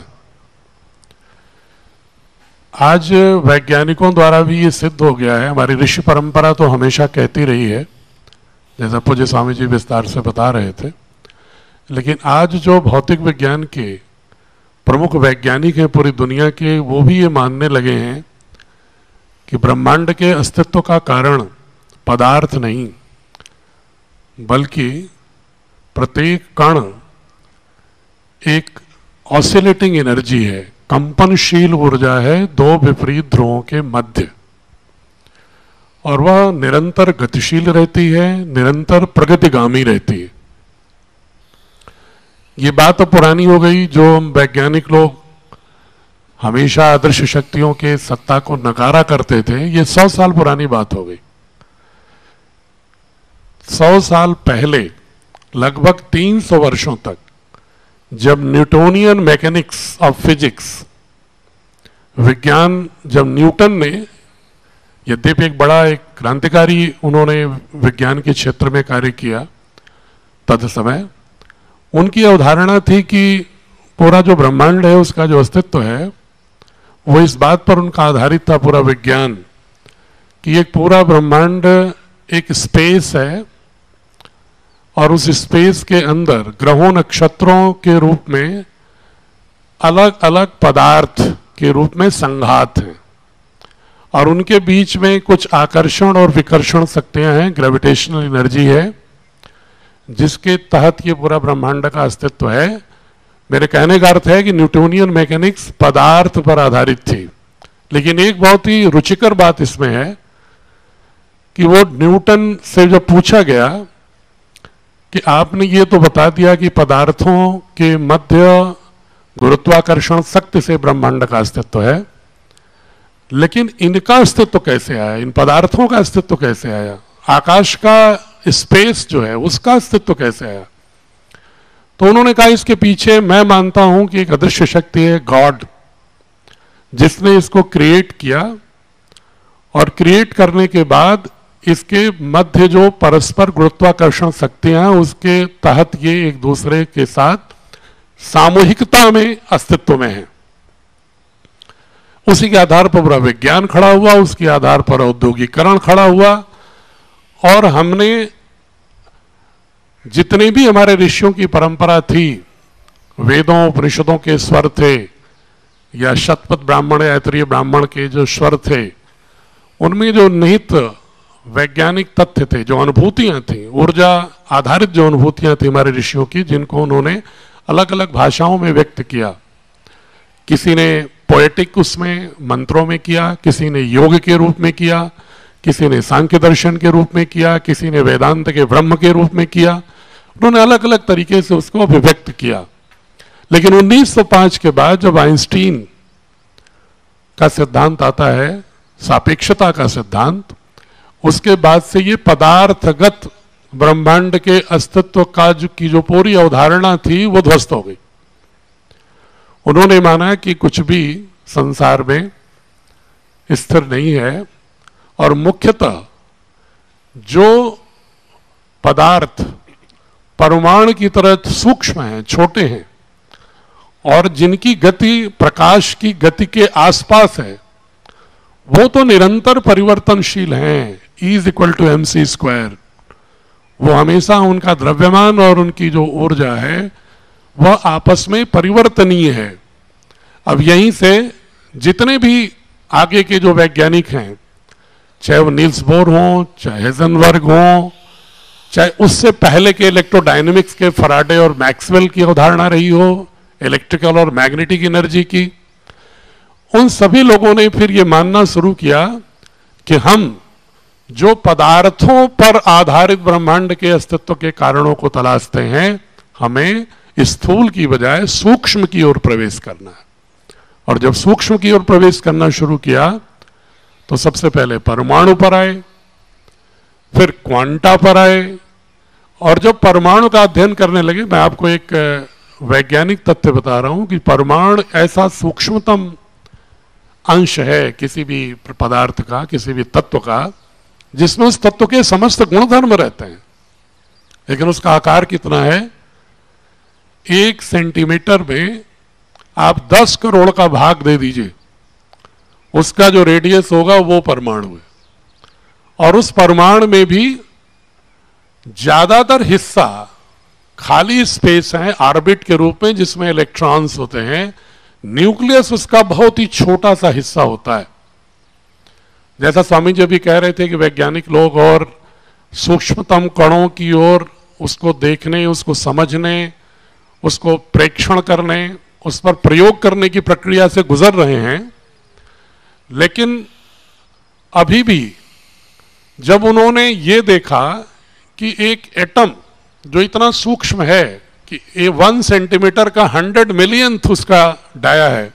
आज वैज्ञानिकों द्वारा भी ये सिद्ध हो गया है, हमारी ऋषि परंपरा तो हमेशा कहती रही है, जैसा पूज्य स्वामी जी विस्तार से बता रहे थे, लेकिन आज जो भौतिक विज्ञान के प्रमुख वैज्ञानिक हैं पूरी दुनिया के, वो भी ये मानने लगे हैं कि ब्रह्मांड के अस्तित्व का कारण पदार्थ नहीं, बल्कि प्रत्येक कण एक ऑसिलेटिंग एनर्जी है, कंपनशील ऊर्जा है दो विपरीत ध्रुवों के मध्य, और वह निरंतर गतिशील रहती है, निरंतर प्रगतिगामी रहती है। ये बात तो पुरानी हो गई, जो वैज्ञानिक लोग हमेशा अदृश्य शक्तियों के सत्ता को नकारा करते थे, ये 100 साल पुरानी बात हो गई। 100 साल पहले लगभग 300 वर्षों तक जब न्यूटोनियन मैकेनिक्स ऑफ फिजिक्स विज्ञान, जब न्यूटन ने, यद्यपि एक बड़ा एक क्रांतिकारी उन्होंने विज्ञान के क्षेत्र में कार्य किया तद समय, उनकी अवधारणा थी कि पूरा जो ब्रह्मांड है उसका जो अस्तित्व है वो इस बात पर उनका आधारित था, पूरा विज्ञान, कि एक पूरा ब्रह्मांड एक स्पेस है और उस स्पेस के अंदर ग्रहों नक्षत्रों के रूप में अलग अलग पदार्थ के रूप में संघात हैं और उनके बीच में कुछ आकर्षण और विकर्षण शक्तियां हैं, ग्रेविटेशनल एनर्जी है, जिसके तहत ये पूरा ब्रह्मांड का अस्तित्व है। मेरे कहने का अर्थ है कि न्यूटोनियन मैकेनिक्स पदार्थ पर आधारित थी, लेकिन एक बहुत ही रुचिकर बात इसमें है कि वो न्यूटन से जब पूछा गया कि आपने ये तो बता दिया कि पदार्थों के मध्य गुरुत्वाकर्षण शक्ति से ब्रह्मांड का अस्तित्व है, लेकिन इनका अस्तित्व कैसे आया, इन पदार्थों का अस्तित्व कैसे आया, आकाश का स्पेस जो है उसका अस्तित्व कैसे आया? तो उन्होंने कहा इसके पीछे मैं मानता हूं कि एक अदृश्य शक्ति है, गॉड, जिसने इसको क्रिएट किया और क्रिएट करने के बाद इसके मध्य जो परस्पर गुरुत्वाकर्षण शक्तियां हैं उसके तहत ये एक दूसरे के साथ सामूहिकता में अस्तित्व में है। उसी के आधार पर पूरा विज्ञान खड़ा हुआ, उसके आधार पर औद्योगिकरण खड़ा हुआ, और हमने जितने भी हमारे ऋषियों की परंपरा थी, वेदों उपनिषदों के स्वर थे या शतपथ ब्राह्मण या ऐतरीय ब्राह्मण के जो स्वर थे, उनमें जो निहित वैज्ञानिक तथ्य थे, जो अनुभूतियां थी, ऊर्जा आधारित जो अनुभूतियां थी हमारे ऋषियों की, जिनको उन्होंने अलग अलग भाषाओं में व्यक्त किया। किसी ने पोएटिक उसमें मंत्रों में किया, किसी ने योग के रूप में किया, किसी ने सांख्य दर्शन के रूप में किया, किसी ने वेदांत के ब्रह्म के रूप में किया। उन्होंने अलग अलग तरीके से उसको अभिव्यक्त किया। लेकिन 1905 के बाद जब आइंस्टीन का सिद्धांत आता है, सापेक्षता का सिद्धांत, उसके बाद से ये पदार्थगत ब्रह्मांड के अस्तित्व का की जो पूरी अवधारणा थी वो ध्वस्त हो गई। उन्होंने माना कि कुछ भी संसार में स्थिर नहीं है, और मुख्यतः जो पदार्थ परमाणु की तरह सूक्ष्म हैं, छोटे हैं, और जिनकी गति प्रकाश की गति के आसपास है, वो तो निरंतर परिवर्तनशील हैं। E=mc²। वो हमेशा उनका द्रव्यमान और उनकी जो ऊर्जा है वह आपस में परिवर्तनीय है। अब यहीं से जितने भी आगे के जो वैज्ञानिक हैं, चाहे वो नील्स बोर हों, चाहे हेजनबर्ग हों, चाहे उससे पहले के इलेक्ट्रोडायनेमिक्स के फराडे और मैक्सवेल की अवधारणा रही हो, इलेक्ट्रिकल और मैग्नेटिक एनर्जी की, उन सभी लोगों ने फिर ये मानना शुरू किया कि हम जो पदार्थों पर आधारित ब्रह्मांड के अस्तित्व के कारणों को तलाशते हैं, हमें स्थूल की बजाय सूक्ष्म की ओर प्रवेश करना है। और जब सूक्ष्म की ओर प्रवेश करना शुरू किया तो सबसे पहले परमाणु पर आए, फिर क्वांटा पर आए, और जब परमाणु का अध्ययन करने लगे, मैं आपको एक वैज्ञानिक तथ्य बता रहा हूं कि परमाणु ऐसा सूक्ष्मतम अंश है किसी भी पदार्थ का, किसी भी तत्व का, जिसमें उस तत्व के समस्त गुणधर्म रहते हैं, लेकिन उसका आकार कितना है? 1 सेंटीमीटर में आप 10 करोड़ का भाग दे दीजिए, उसका जो रेडियस होगा वो परमाणु है। और उस परमाणु में भी ज्यादातर हिस्सा खाली स्पेस है ऑर्बिट के रूप में, जिसमें इलेक्ट्रॉन्स होते हैं। न्यूक्लियस उसका बहुत ही छोटा सा हिस्सा होता है। जैसा स्वामी जी अभी कह रहे थे कि वैज्ञानिक लोग और सूक्ष्मतम कणों की ओर उसको देखने, उसको समझने, उसको प्रेक्षण करने, उस पर प्रयोग करने की प्रक्रिया से गुजर रहे हैं, लेकिन अभी भी जब उन्होंने ये देखा कि एक एटम जो इतना सूक्ष्म है कि 1 सेंटीमीटर का 100 मिलियनथ उसका डाया है,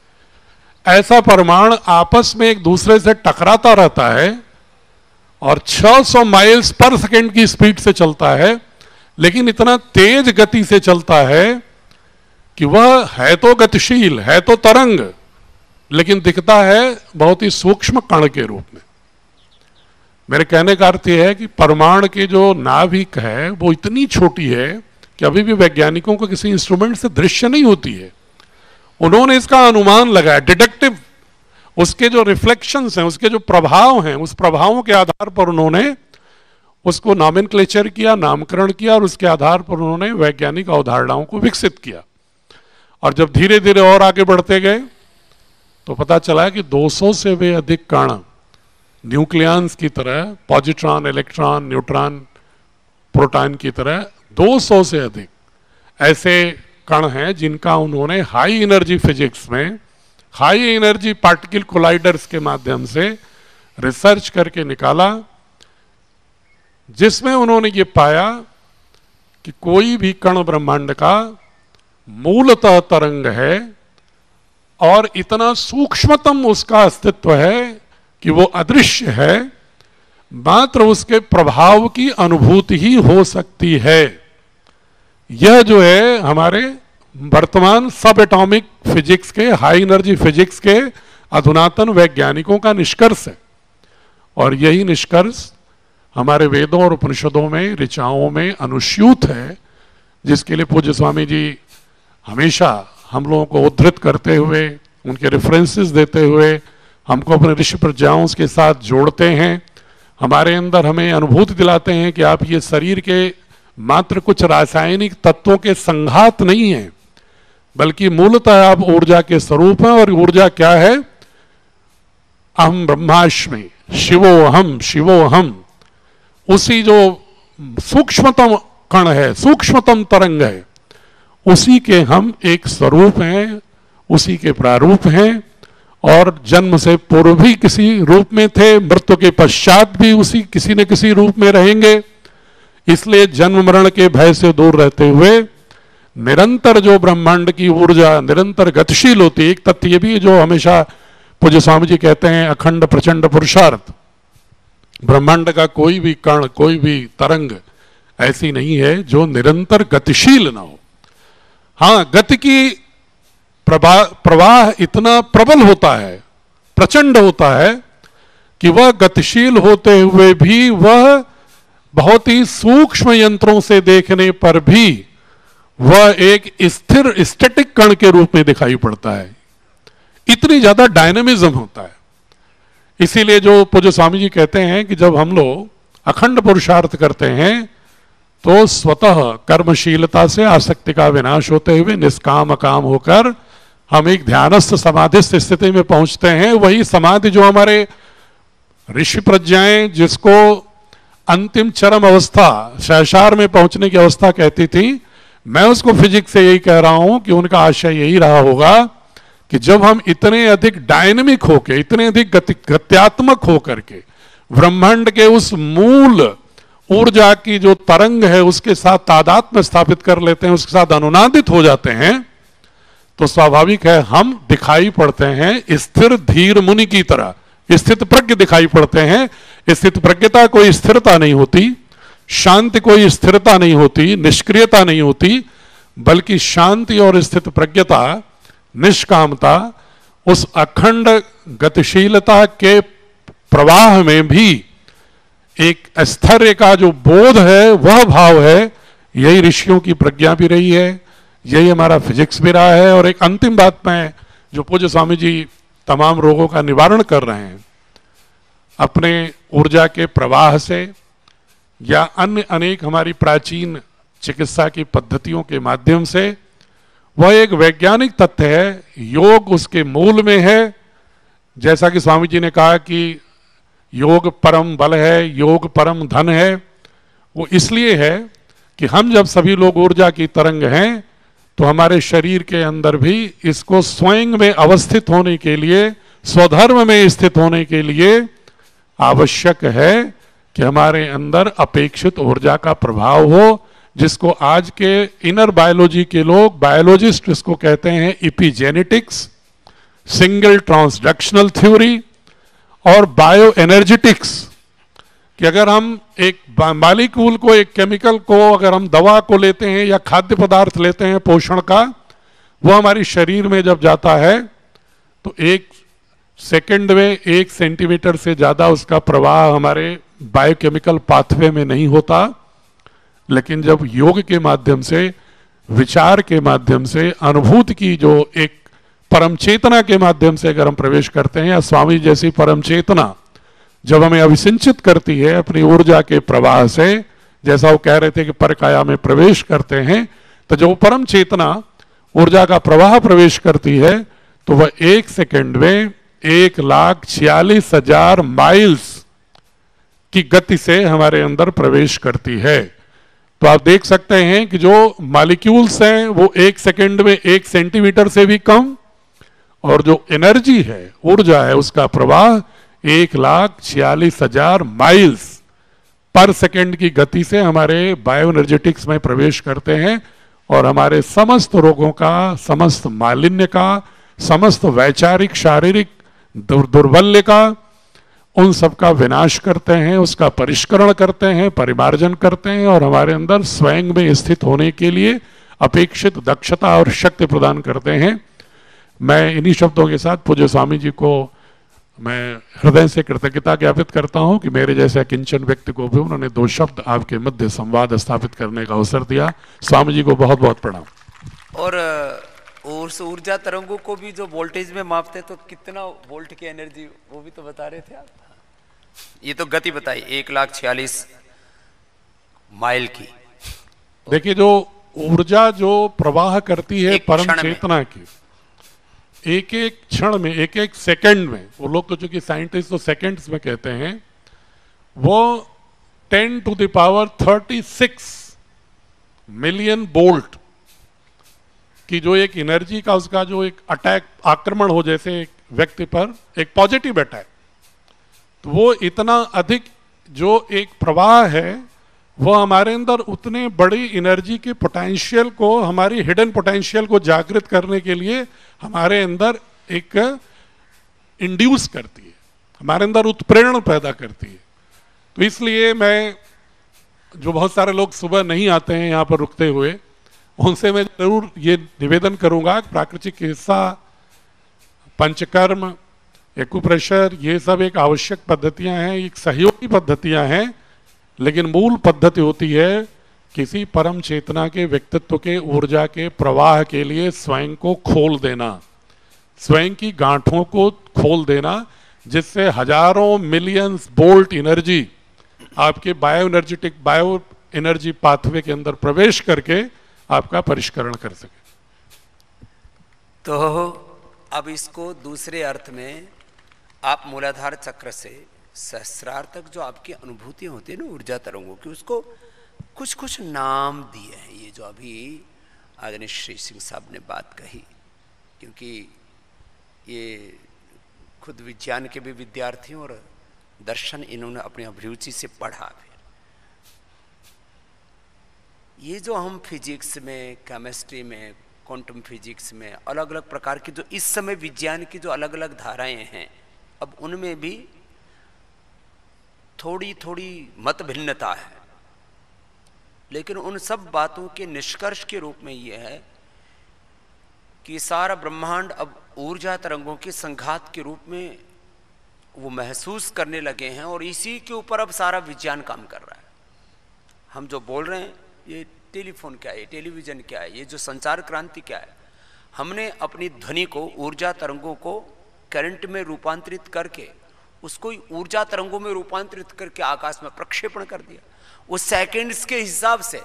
ऐसा परमाणु आपस में एक दूसरे से टकराता रहता है और 600 माइल्स पर सेकेंड की स्पीड से चलता है, लेकिन इतना तेज गति से चलता है कि वह है तो गतिशील, है तो तरंग, लेकिन दिखता है बहुत ही सूक्ष्म कण के रूप में। मेरे कहने का अर्थ यह है कि परमाणु के जो नाभिक है वो इतनी छोटी है कि अभी भी वैज्ञानिकों को किसी इंस्ट्रूमेंट से दृश्य नहीं होती है। उन्होंने इसका अनुमान लगाया, डिडक्टिव, उसके जो रिफ्लेक्शंस हैं, उसके जो प्रभाव हैं, उस प्रभावों के आधार पर उन्होंने उसको नॉमेनक्लेचर किया, नामकरण किया, और उसके आधार पर उन्होंने वैज्ञानिक अवधारणाओं को विकसित किया। और जब धीरे धीरे और आगे बढ़ते गए तो पता चला कि 200 से भी अधिक कण न्यूक्लियंस की तरह, पॉजिट्रॉन, इलेक्ट्रॉन, न्यूट्रॉन, प्रोटॉन की तरह 200 से अधिक ऐसे कण हैं जिनका उन्होंने हाई एनर्जी फिजिक्स में, हाई एनर्जी पार्टिकल कोलाइडर्स के माध्यम से रिसर्च करके निकाला, जिसमें उन्होंने ये पाया कि कोई भी कण ब्रह्मांड का मूलतः तरंग है और इतना सूक्ष्मतम उसका अस्तित्व है कि वो अदृश्य है, मात्र उसके प्रभाव की अनुभूति ही हो सकती है। यह जो है हमारे वर्तमान सब एटॉमिक फिजिक्स के, हाई एनर्जी फिजिक्स के अधुनातन वैज्ञानिकों का निष्कर्ष है। और यही निष्कर्ष हमारे वेदों और उपनिषदों में, ऋचाओं में अनुस्यूत है, जिसके लिए पूज्य स्वामी जी हमेशा हम लोगों को उद्धृत करते हुए, उनके रेफरेंसेस देते हुए हमको अपने ऋषि प्रज्ञाओं के साथ जोड़ते हैं, हमारे अंदर हमें अनुभूति दिलाते हैं कि आप ये शरीर के मात्र कुछ रासायनिक तत्वों के संघात नहीं हैं, बल्कि मूलतः आप ऊर्जा के स्वरूप हैं। और ऊर्जा क्या है? अहम ब्रह्मास्मि, शिवोहम शिवोहम। उसी जो सूक्ष्मतम कण है, सूक्ष्मतम तरंग है, उसी के हम एक स्वरूप हैं, उसी के प्रारूप हैं। और जन्म से पूर्व भी किसी रूप में थे, मृत्यु के पश्चात भी उसी किसी न किसी रूप में रहेंगे। इसलिए जन्म मरण के भय से दूर रहते हुए निरंतर जो ब्रह्मांड की ऊर्जा निरंतर गतिशील होती है। एक तथ्य ये भी जो हमेशा पूज्य स्वामी जी कहते हैं, अखंड प्रचंड पुरुषार्थ। ब्रह्मांड का कोई भी कण, कोई भी तरंग ऐसी नहीं है जो निरंतर गतिशील ना हो। हाँ, गति की प्रवाह इतना प्रबल होता है, प्रचंड होता है कि वह गतिशील होते हुए भी वह बहुत ही सूक्ष्म यंत्रों से देखने पर भी वह एक स्थिर स्टैटिक कण के रूप में दिखाई पड़ता है। इतनी ज्यादा डायनेमिज्म होता है। इसीलिए जो पूज्य स्वामी जी कहते हैं कि जब हम लोग अखंड पुरुषार्थ करते हैं तो स्वतः कर्मशीलता से आसक्ति का विनाश होते हुए निष्काम अकाम होकर हम एक ध्यानस्थ समाधिस्थ स्थिति में पहुंचते हैं। वही समाधि जो हमारे ऋषि प्रज्ञाएं जिसको अंतिम चरम अवस्था, शैशार में पहुंचने की अवस्था कहती थी, मैं उसको फिजिक्स से यही कह रहा हूं कि उनका आशय यही रहा होगा कि जब हम इतने अधिक डायनेमिक होके, इतने अधिक गत्यात्मक होकर के ब्रह्मांड के उस मूल ऊर्जा की जो तरंग है उसके साथ तादात्म्य स्थापित कर लेते हैं, उसके साथ अनुनादित हो जाते हैं, तो स्वाभाविक है हम दिखाई पड़ते हैं स्थिर धीर मुनि की तरह, स्थित प्रज्ञ दिखाई पड़ते हैं। स्थित प्रज्ञता कोई स्थिरता नहीं होती, शांति कोई स्थिरता नहीं होती, निष्क्रियता नहीं होती, बल्कि शांति और स्थित प्रज्ञता, निष्कामता, उस अखंड गतिशीलता के प्रवाह में भी एक स्थैर्य का जो बोध है, वह भाव है। यही ऋषियों की प्रज्ञा भी रही है, यही हमारा फिजिक्स भी रहा है। और एक अंतिम बात में जो पूज्य स्वामी जी तमाम रोगों का निवारण कर रहे हैं अपने ऊर्जा के प्रवाह से, या अन्य अनेक हमारी प्राचीन चिकित्सा की पद्धतियों के माध्यम से, वह एक वैज्ञानिक तथ्य है। योग उसके मूल में है। जैसा कि स्वामी जी ने कहा कि योग परम बल है, योग परम धन है। वो इसलिए है कि हम जब सभी लोग ऊर्जा की तरंग हैं तो हमारे शरीर के अंदर भी इसको स्वयं में अवस्थित होने के लिए, स्वधर्म में स्थित होने के लिए आवश्यक है कि हमारे अंदर अपेक्षित ऊर्जा का प्रभाव हो, जिसको आज के इनर बायोलॉजी के लोग, बायोलॉजिस्ट इसको कहते हैं इपीजेनेटिक्स, सिंगल ट्रांसडक्शनल थ्योरी और बायो एनर्जेटिक्स। कि अगर हम एक मालिक्यूल को, एक केमिकल को, अगर हम दवा को लेते हैं या खाद्य पदार्थ लेते हैं पोषण का, वो हमारी शरीर में जब जाता है तो एक सेकंड में 1 सेंटीमीटर से ज्यादा उसका प्रवाह हमारे बायोकेमिकल पाथवे में नहीं होता। लेकिन जब योग के माध्यम से, विचार के माध्यम से, अनुभूति की जो एक परम चेतना के माध्यम से अगर हम प्रवेश करते हैं, या स्वामी जैसी परम चेतना जब हमें अभिसिंचित करती है अपनी ऊर्जा के प्रवाह से, जैसा वो कह रहे थे कि परकाया में प्रवेश करते हैं, तो जो परम चेतना ऊर्जा का प्रवाह प्रवेश करती है तो वह 1 सेकंड में 1,46,000 माइल्स की गति से हमारे अंदर प्रवेश करती है। तो आप देख सकते हैं कि जो मॉलिक्यूल्स हैं वो 1 सेकंड में 1 सेंटीमीटर से भी कम, और जो एनर्जी है, ऊर्जा है, उसका प्रवाह 1,46,000 माइल्स पर सेकंड की गति से हमारे बायो एनर्जेटिक्स में प्रवेश करते हैं और हमारे समस्त रोगों का, समस्त मालिन्य का, समस्त वैचारिक शारीरिक दुर्बल्य का, उन सब का विनाश करते हैं, उसका परिष्करण करते हैं, परिमार्जन करते हैं और हमारे अंदर स्वयं में स्थित होने के लिए अपेक्षित दक्षता और शक्ति प्रदान करते हैं। मैं इन्हीं शब्दों के साथ पूज्य स्वामी जी को मैं हृदय से कृतज्ञता ज्ञापित करता हूं कि मेरे जैसे किंचन व्यक्ति को भी उन्होंने 2 शब्द आपके मध्य संवाद स्थापित करने का अवसर दिया। स्वामी जी को बहुत बहुत प्रणाम। और उस ऊर्जा तरंगों को भी जो वोल्टेज में मापते तो कितना वोल्ट की एनर्जी, वो भी तो बता रहे थे आप। ये तो गति बताई 1,46,000 माइल की। देखिए, जो ऊर्जा जो प्रवाह करती है परम चेतना की, एक एक क्षण में, एक एक सेकंड में, वो लोग तो चूंकि साइंटिस्ट तो सेकंड्स में कहते हैं, वो 10⁻36 मिलियन वोल्ट की जो एक एनर्जी का, उसका जो एक अटैक, आक्रमण हो जैसे एक व्यक्ति पर, एक पॉजिटिव अटैक, तो वो इतना अधिक जो एक प्रवाह है, वो हमारे अंदर उतने बड़ी एनर्जी के पोटेंशियल को, हमारी हिडन पोटेंशियल को जागृत करने के लिए हमारे अंदर एक इंड्यूस करती है, हमारे अंदर उत्प्रेरण पैदा करती है। तो इसलिए मैं, जो बहुत सारे लोग सुबह नहीं आते हैं यहाँ पर रुकते हुए, उनसे मैं जरूर ये निवेदन करूंगा कि प्राकृतिक चिकित्सा, पंचकर्म, एक्यूप्रेशर, ये सब एक आवश्यक पद्धतियां हैं, एक सहयोगी पद्धतियां हैं, लेकिन मूल पद्धति होती है किसी परम चेतना के व्यक्तित्व के ऊर्जा के प्रवाह के लिए स्वयं को खोल देना, स्वयं की गांठों को खोल देना, जिससे हजारों मिलियंस वोल्ट एनर्जी आपके बायो एनर्जी पाथवे के अंदर प्रवेश करके आपका परिष्करण कर सके। तो अब इसको दूसरे अर्थ में आप मूलाधार चक्र से सहस्रार तक जो आपकी अनुभूति होती है ना ऊर्जा तरंगों की, उसको कुछ कुछ नाम दिए हैं। ये जो अभी आदरणीय श्री सिंह साहब ने बात कही, क्योंकि ये खुद विज्ञान के भी विद्यार्थी और दर्शन इन्होंने अपनी अभिरुचि से पढ़ा। फिर ये जो हम फिजिक्स में, केमिस्ट्री में, क्वांटम फिजिक्स में अलग अलग प्रकार की जो इस समय विज्ञान की जो अलग अलग धाराएं हैं, अब उनमें भी थोड़ी थोड़ी मत भिन्नता है, लेकिन उन सब बातों के निष्कर्ष के रूप में यह है कि सारा ब्रह्मांड अब ऊर्जा तरंगों के संघात के रूप में वो महसूस करने लगे हैं, और इसी के ऊपर अब सारा विज्ञान काम कर रहा है। हम जो बोल रहे हैं, ये टेलीफोन क्या है, टेलीविजन क्या है, ये जो संचार क्रांति क्या है, हमने अपनी ध्वनि को, ऊर्जा तरंगों को करंट में रूपांतरित करके, उसको ऊर्जा तरंगों में रूपांतरित करके आकाश में प्रक्षेपण कर दिया। उस सेकंड्स के हिसाब से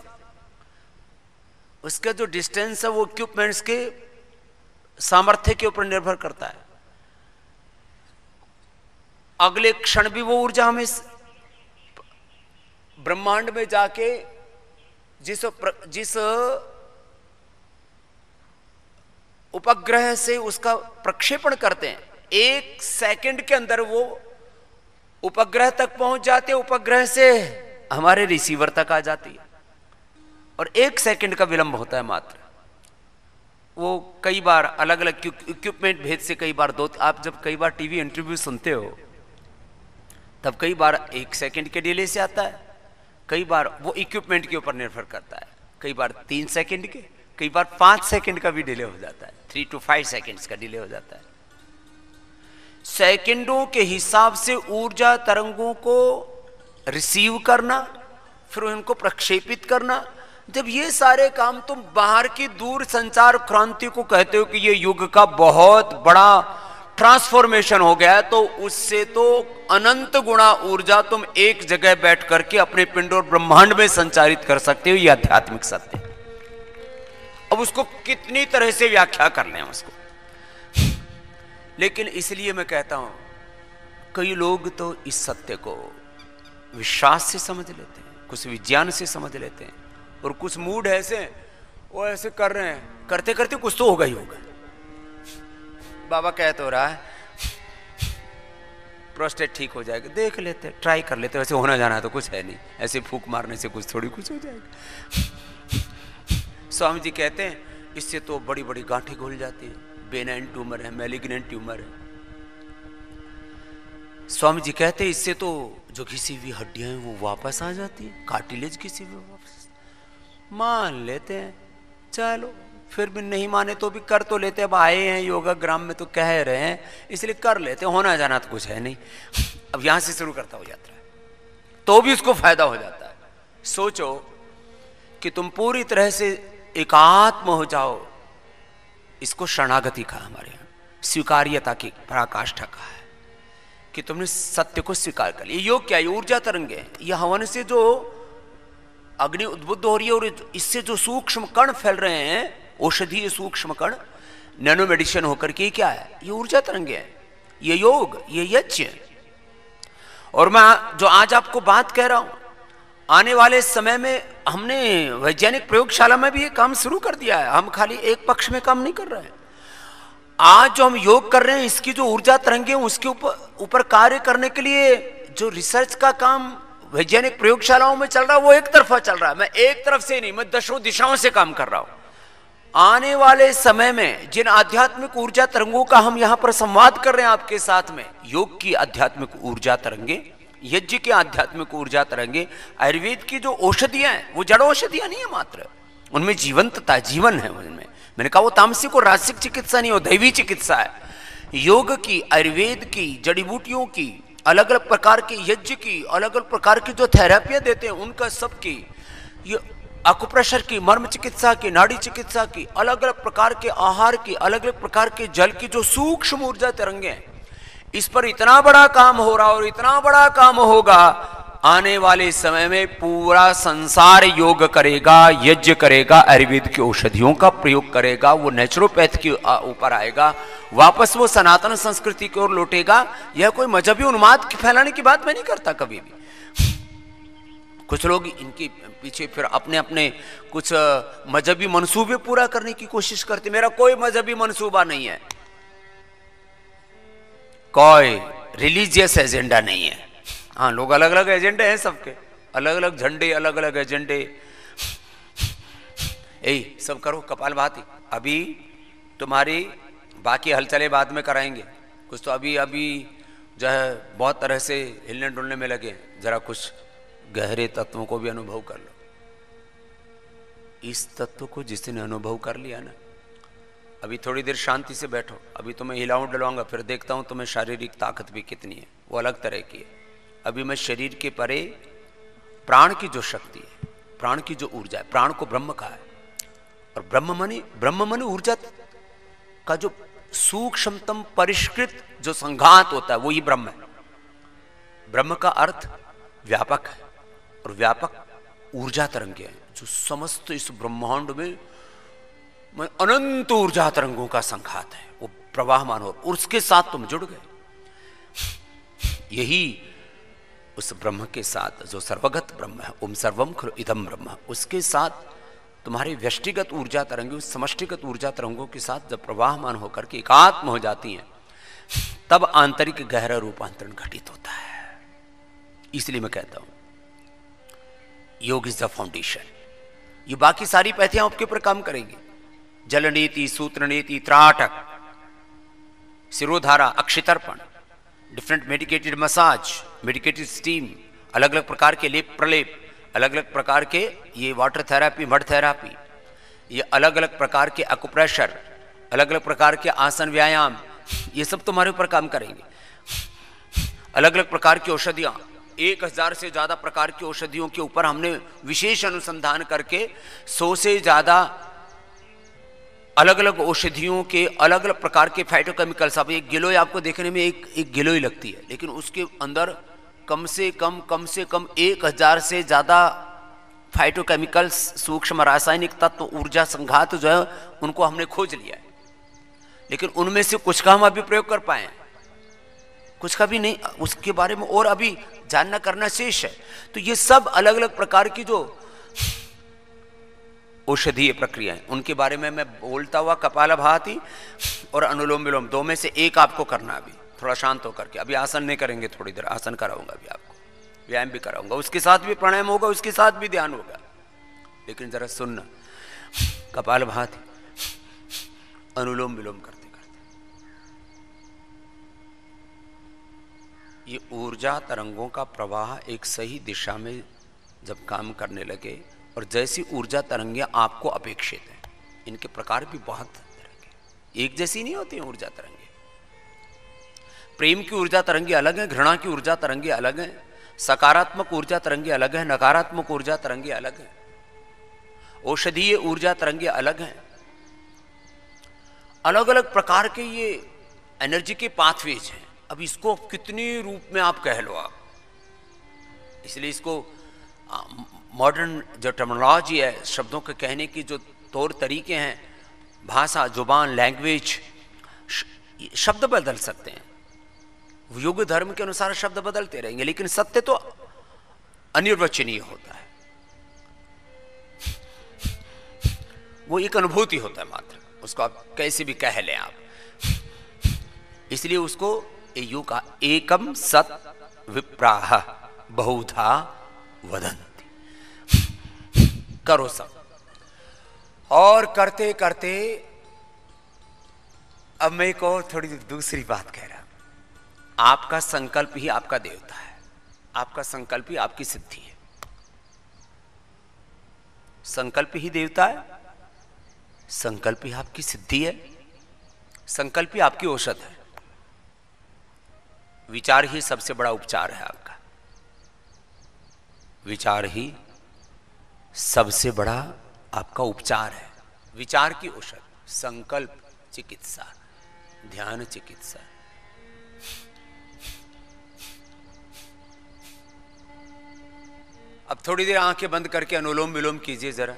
उसका जो डिस्टेंस है वो इक्विपमेंट्स के सामर्थ्य के ऊपर निर्भर करता है। अगले क्षण भी वो ऊर्जा हमें ब्रह्मांड में जाके जिस उपग्रह से उसका प्रक्षेपण करते हैं, 1 सेकंड के अंदर वो उपग्रह तक पहुंच जाते हैं, उपग्रह से हमारे रिसीवर तक आ जाती है, और 1 सेकंड का विलंब होता है मात्र। वो कई बार अलग अलग इक्विपमेंट भेद से, कई बार आप जब कई बार टीवी इंटरव्यू सुनते हो, तब कई बार 1 सेकंड के डिले से आता है, कई बार वो इक्विपमेंट के ऊपर निर्भर करता है, कई बार 3 सेकंड के, कई बार 5 सेकंड का भी डिले हो जाता है, 3 to 5 सेकंड्स का डिले हो जाता है। सेकंडों के हिसाब से ऊर्जा तरंगों को रिसीव करना, फिर उनको प्रक्षेपित करना, जब ये सारे काम तुम बाहर की दूर संचार क्रांति को कहते हो कि ये युग का बहुत बड़ा ट्रांसफॉर्मेशन हो गया है, तो उससे तो अनंत गुणा ऊर्जा तुम एक जगह बैठ करके अपने पिंड और ब्रह्मांड में संचारित कर सकते हो। ये आध्यात्मिक सत्य। अब उसको कितनी तरह से व्याख्या कर लें उसको, लेकिन इसलिए मैं कहता हूं, कई लोग तो इस सत्य को विश्वास से समझ लेते हैं, कुछ विज्ञान से समझ लेते हैं, और कुछ मूड ऐसे वो ऐसे कर रहे हैं, करते करते कुछ तो होगा ही होगा। बाबा कह तो रहा है प्रोस्टेट ठीक हो जाएगा, देख लेते, ट्राई कर लेते, वैसे होना जाना तो कुछ है नहीं, ऐसे फूंक मारने से कुछ थोड़ी कुछ हो जाएगा। स्वामी जी कहते हैं इससे तो बड़ी बड़ी गांठें घुल जाती हैं, बेनाइन ट्यूमर है, मैलिग्नेंट ट्यूमर है। स्वामी जी कहते हैं इससे तो जो घिसी हुई हड्डियां हैं वो वापस आ जाती है, कार्टिलेज घिसी हुई वापस। मान लेते हैं, चलो फिर भी नहीं माने तो भी कर तो लेते। अब आए हैं योगाग्राम में तो कह रहे हैं, इसलिए कर लेते। होना जाना तो कुछ है नहीं। अब यहां से शुरू करता हो यात्रा, तो भी उसको फायदा हो जाता है। सोचो कि तुम पूरी तरह से एकात्म हो जाओ। इसको शरणागति कहा हमारे यहां, स्वीकार्यता की पराकाष्ठा कहा है कि तुमने सत्य को स्वीकार कर लिया। योग क्या है? ऊर्जा तरंगे हैं। यह हवन से जो अग्नि उद्बुद्ध हो रही है और इससे जो सूक्ष्म कण फैल रहे हैं, औषधीय सूक्ष्म कण, नैनो मेडिसिन होकर के, क्या है? ये ऊर्जा तरंगे हैं, ये योग, ये यज्ञ। और मैं जो आज आपको बात कह रहा हूं, आने वाले समय में हमने वैज्ञानिक प्रयोगशाला में भी ये काम शुरू कर दिया है। हम खाली एक पक्ष में काम नहीं कर रहे हैं। आज जो हम योग कर रहे हैं, इसकी जो ऊर्जा तरंगे उसके ऊपर कार्य करने के लिए जो रिसर्च का काम वैज्ञानिक प्रयोगशालाओं में चल रहा है, वो एक तरफा चल रहा है। मैं एक तरफ से नहीं, मैं 10 दिशाओं से काम कर रहा हूं। आने वाले समय में जिन आध्यात्मिक ऊर्जा तरंगों का हम यहां पर संवाद कर रहे हैं आपके साथ में, योग की आध्यात्मिक ऊर्जा तरंगे, यज्ञ की आध्यात्मिक ऊर्जा तरंगे, आयुर्वेद की जो औषधियां हैं, वो जड़ औषधियां नहीं है मात्र, उनमें जीवंतता, जीवन है उनमें। मैंने कहा वो तामसिक और राजसिक चिकित्सा नहीं, वो दैवी चिकित्सा है। योग की, आयुर्वेद की, जड़ी बूटियों की, अलग अलग प्रकार के यज्ञ की, अलग अलग प्रकार की जो थेरेपियां देते हैं उनका, सबकी, ये अकुप्रेशर की, मर्म चिकित्सा की, नाड़ी चिकित्सा की, अलग अलग प्रकार के आहार की, अलग अलग प्रकार के जल की जो सूक्ष्म ऊर्जा तरंगे हैं, इस पर इतना बड़ा काम हो रहा और इतना बड़ा काम होगा। आने वाले समय में पूरा संसार योग करेगा, यज्ञ करेगा, आयुर्वेद की औषधियों का प्रयोग करेगा, वो नेचुरोपैथ के ऊपर आएगा, वापस वो सनातन संस्कृति की ओर लौटेगा। यह कोई मजहबी उन्माद फैलाने की बात मैं नहीं करता कभी भी। कुछ लोग इनके पीछे फिर अपने अपने कुछ मजहबी मंसूबे पूरा करने की कोशिश करते। मेरा कोई मजहबी मंसूबा नहीं है, कोई रिलीजियस एजेंडा नहीं है। हाँ, लोग अलग अलग एजेंडे हैं सबके, अलग अलग झंडे, अलग अलग एजेंडे। यही सब करो कपालभाति। अभी तुम्हारी बाकी हलचले बाद में कराएंगे, कुछ तो अभी अभी जो है बहुत तरह से हिलने डुलने में लगे। जरा कुछ गहरे तत्वों को भी अनुभव कर लो। इस तत्व को जिसने अनुभव कर लिया ना, अभी थोड़ी देर शांति से बैठो। अभी तुम्हें हिलाऊं डलवाऊंगा, फिर देखता हूं तुम्हें शारीरिक ताकत भी कितनी है, वो अलग तरह की है। अभी मैं शरीर के परे प्राण की जो शक्ति है, प्राण की जो ऊर्जा है, प्राण को ब्रह्म कहा है, और ब्रह्म माने ऊर्जा का जो सूक्ष्मतम परिष्कृत जो संघात होता है, वो ही ब्रह्म है। ब्रह्म का अर्थ व्यापक है, और व्यापक ऊर्जा तरंगे हैं जो समस्त इस ब्रह्मांड में अनंत ऊर्जा तरंगों का संघात है, वो प्रवाहमान हो, और उसके साथ तुम जुड़ गए। यही उस ब्रह्म के साथ जो सर्वगत ब्रह्म है, ओम सर्वम खलु इदम ब्रह्म, उसके साथ तुम्हारी व्यष्टिगत ऊर्जा तरंगे उस समष्टिगत ऊर्जा तरंगों के साथ जब प्रवाहमान होकर के एकात्म हो जाती हैं, तब आंतरिक गहरा रूपांतरण घटित होता है। इसलिए मैं कहता हूं योग इज द फाउंडेशन। ये बाकी सारी पैथियां आपके ऊपर काम करेंगी, जल नीति, सूत्र नीति, त्राटक, सिरोधारा, अक्षितर्पण, different medicated massage, medicated steam, अलग अलग प्रकार के लेप प्रलेप, अलग अलग प्रकार के ये वाटर थेरापी, मड थेरापी, ये अलग अलग प्रकार के अकुप्रेशर, अलग अलग प्रकार के आसन व्यायाम, ये सब तुम्हारे ऊपर काम करेंगे। अलग अलग प्रकार की औषधियां, 1000 से ज्यादा प्रकार की औषधियों के ऊपर हमने विशेष अनुसंधान करके 100 से ज्यादा अलग अलग औषधियों के अलग अलग प्रकार के फाइटोकेमिकल्स। अब एक गिलोय आपको देखने में एक गिलोय लगती है, लेकिन उसके अंदर कम से कम 1000 से ज्यादा फाइटोकेमिकल्स, सूक्ष्म रासायनिक तत्व, ऊर्जा संघात जो है उनको हमने खोज लिया है। लेकिन उनमें से कुछ का हम अभी प्रयोग कर पाए, कुछ का भी नहीं, उसके बारे में और अभी जानना करना शेष है। तो ये सब अलग अलग प्रकार की जो औषधीय प्रक्रियाएं, उनके बारे में मैं बोलता हुआ कपालभाति और अनुलोम विलोम 2 में से एक आपको करना। अभी थोड़ा शांत होकर के, अभी आसन नहीं करेंगे, थोड़ी देर आसन कराऊंगा, अभी आपको व्यायाम भी कराऊंगा, उसके साथ भी प्राणायाम होगा, उसके साथ भी ध्यान होगा। लेकिन जरा सुनना, कपालभाति अनुलोम विलोम करते ये ऊर्जा तरंगों का प्रवाह एक सही दिशा में जब काम करने लगे, और जैसी ऊर्जा तरंगें आपको अपेक्षित हैं, इनके प्रकार भी बहुत तरह के, एक जैसी नहीं होती हैं ऊर्जा तरंगे। प्रेम की ऊर्जा तरंगे अलग हैं, घृणा की ऊर्जा तरंगे अलग हैं, सकारात्मक ऊर्जा तरंगे अलग हैं, नकारात्मक ऊर्जा तरंगे अलग हैं, औषधीय ऊर्जा तरंगे अलग हैं। अलग अलग प्रकार के ये एनर्जी के पाथवेज हैं। अब इसको कितने रूप में आप कह लो आप, इसलिए इसको मॉडर्न जो टर्मिनोलॉजी है, शब्दों के कहने की जो तौर तरीके हैं, भाषा, जुबान, लैंग्वेज, शब्द बदल सकते हैं, युग धर्म के अनुसार शब्द बदलते रहेंगे, लेकिन सत्य तो अनिर्वचनीय होता है। वो एक अनुभूति होता है मात्र, उसको आप कैसे भी कह लें आप। इसलिए उसको यूं कहा, एकम सत विप्राह बहुधा वदंती, करो सब। और करते करते अब मैं एक और थोड़ी दूसरी बात कह रहा हूं। आपका संकल्प ही आपका देवता है, आपका संकल्प ही आपकी सिद्धि है। संकल्प ही देवता है, संकल्प ही आपकी सिद्धि है, संकल्प ही आपकी औषध है। विचार ही सबसे बड़ा उपचार है आपका, विचार ही सबसे बड़ा आपका उपचार है। विचार की औषध, संकल्प चिकित्सा, ध्यान चिकित्सा। अब थोड़ी देर आंखें बंद करके अनुलोम विलोम कीजिए जरा।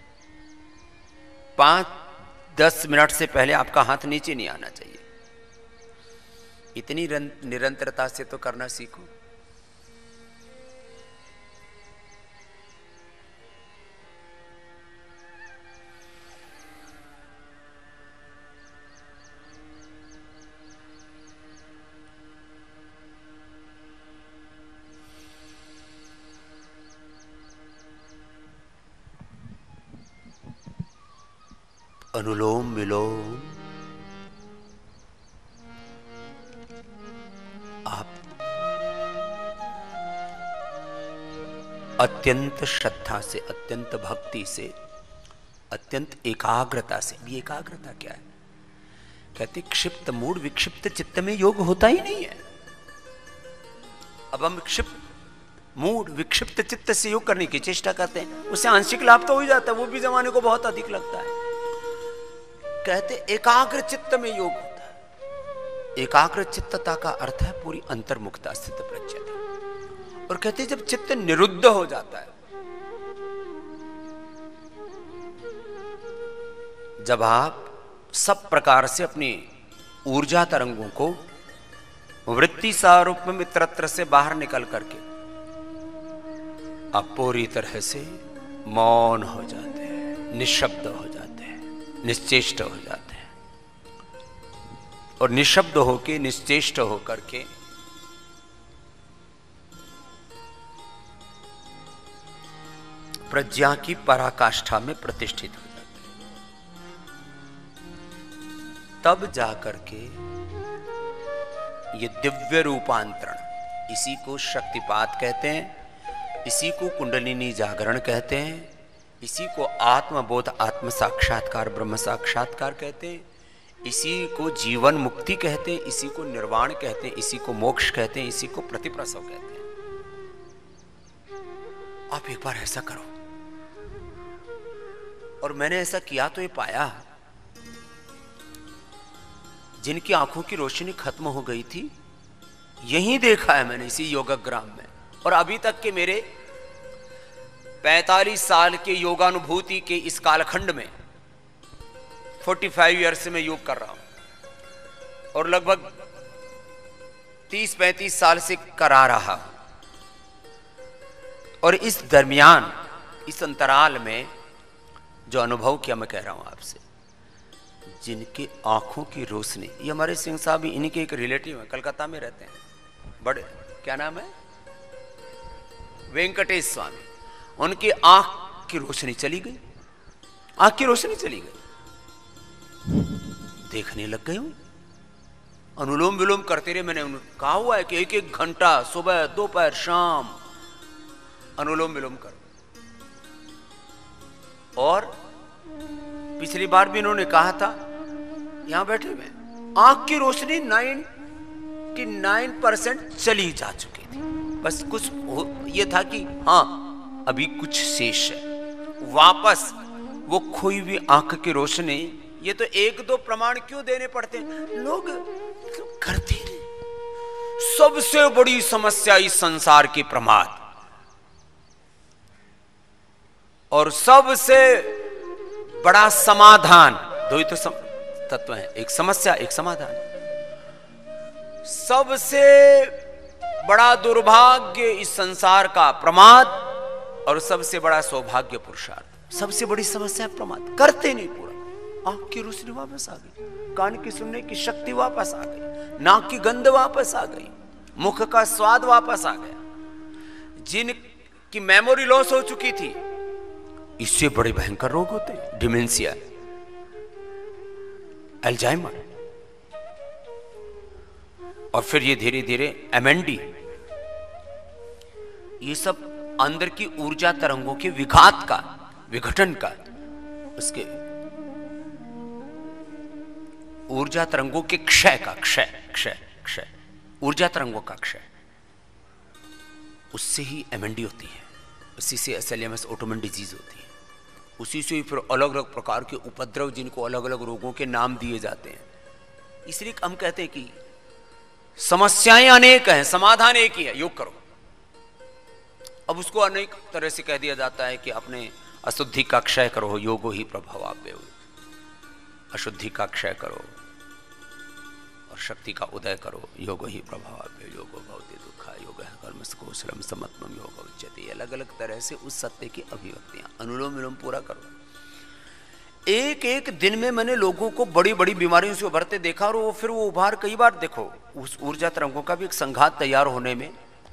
5-10 मिनट से पहले आपका हाथ नीचे नहीं आना चाहिए। इतनी निरंतरता से तो करना सीखो। अनुलोम विलोम आप अत्यंत श्रद्धा से, अत्यंत भक्ति से, अत्यंत एकाग्रता से। ये एकाग्रता क्या है? कहते क्षिप्त मूड विक्षिप्त चित्त में योग होता ही नहीं है। अब हम क्षिप्त मूड विक्षिप्त चित्त से योग करने की चेष्टा करते हैं, उससे आंशिक लाभ तो हो ही जाता है, वो भी जमाने को बहुत अधिक लगता है। कहते एकाग्र चित्त में योग होता है। एकाग्र चित्तता का अर्थ है पूरी अंतर्मुखता, स्थित प्रज्ञता। और कहते जब चित्त निरुद्ध हो जाता है, जब आप सब प्रकार से अपनी ऊर्जा तरंगों को वृत्ति सारूप में मित्रत्र से बाहर निकल करके आप पूरी तरह से मौन हो जाते हैं, निशब्द हो जाते हैं, निश्चेष्ट हो जाते हैं। और निशब्द होके निश्चेष्ट होकर के प्रज्ञा की पराकाष्ठा में प्रतिष्ठित हो जाते हैं। तब जाकर के ये दिव्य रूपांतरण, इसी को शक्तिपात कहते हैं, इसी को कुंडलिनी जागरण कहते हैं, इसी को आत्मबोध आत्म साक्षात्कार ब्रह्म साक्षात्कार कहते हैं, इसी को जीवन मुक्ति कहते हैं, इसी को निर्वाण कहते हैं, इसी को मोक्ष कहते हैं, इसी को प्रतिप्रसव कहते हैं। आप एक बार ऐसा करो। और मैंने ऐसा किया तो ये पाया, जिनकी आंखों की रोशनी खत्म हो गई थी, यहीं देखा है मैंने इसी योगग्राम में। और अभी तक के मेरे 45 साल के योगानुभूति के इस कालखंड में 45 ईयर्स से मैं योग कर रहा हूं और लगभग 30-35 साल से करा रहा हूं। और इस दरमियान, इस अंतराल में जो अनुभव किया, मैं कह रहा हूं आपसे, जिनके आंखों की रोशनी, ये हमारे सिंह साहब इन्हीं के एक रिलेटिव हैं, कलकत्ता में रहते हैं, बड़े, क्या नाम है, वेंकटेश स्वामी। उनकी आंख की रोशनी चली गई, आंख की रोशनी चली गई, देखने लग गई हूं। अनुलोम विलोम करते रहे। मैंने कहा हुआ है कि 1-1 घंटा सुबह दोपहर शाम अनुलोम विलोम करो। और पिछली बार भी इन्होंने कहा था, यहां बैठे हुए, आंख की रोशनी 99% चली जा चुकी थी। बस कुछ ये था कि हाँ अभी कुछ शेष है, वापस वो खोई हुई आंख की रोशनी। ये तो एक दो प्रमाण क्यों देने पड़ते हैं, लोग करते नहीं। सबसे बड़ी समस्या इस संसार की प्रमाद, और सबसे बड़ा समाधान, दो ही तो तत्व हैं, एक समस्या एक समाधान। सबसे बड़ा दुर्भाग्य इस संसार का प्रमाद, और सबसे बड़ा सौभाग्य पुरुषार्थ। सबसे बड़ी समस्या प्रमाद, करते नहीं पूरा। आंख की रोशनी वापस आ गई, कान की सुनने की शक्ति वापस आ गई, नाक की गंध वापस आ गई, मुख का स्वाद वापस आ गया। जिनकी मेमोरी लॉस हो चुकी थी, इससे बड़े भयंकर रोग होते हैं, डिमेंशिया, अल्जाइमर, और फिर ये धीरे धीरे एमएनडी। ये सब अंदर की ऊर्जा तरंगों के विघात का, विघटन का, उसके ऊर्जा तरंगों के क्षय का, क्षय ऊर्जा तरंगों का क्षय, उससे ही एमएनडी होती है, उसी से एसएलएमएस ऑटोइम्यून डिजीज होती है, उसी से फिर अलग अलग प्रकार के उपद्रव, जिनको अलग अलग रोगों के नाम दिए जाते हैं। इसलिए हम कहते हैं कि समस्याएं अनेक हैं, समाधान एक ही है, योग करो। अब उसको अनेक तरह से कह दिया जाता है कि अपने अशुद्धि का क्षय करो, योगो ही प्रभवाप्यो, अशुद्धि का क्षय करो और शक्ति का उदय करो, योगो ही प्रभवाप्यो, योगो भवति दुःखा, योग कर्मसुकौशलम समत्वम योग उच्यते। अलग अलग तरह से उस सत्य की अभिव्यक्तियां, अनुलोम विलोम पूरा करो। एक एक दिन में मैंने लोगों को बड़ी बड़ी बीमारियों से उभरते देखा, और वो फिर वो उभार कई बार देखो, उस ऊर्जा तरंगों का भी एक संघात तैयार होने में,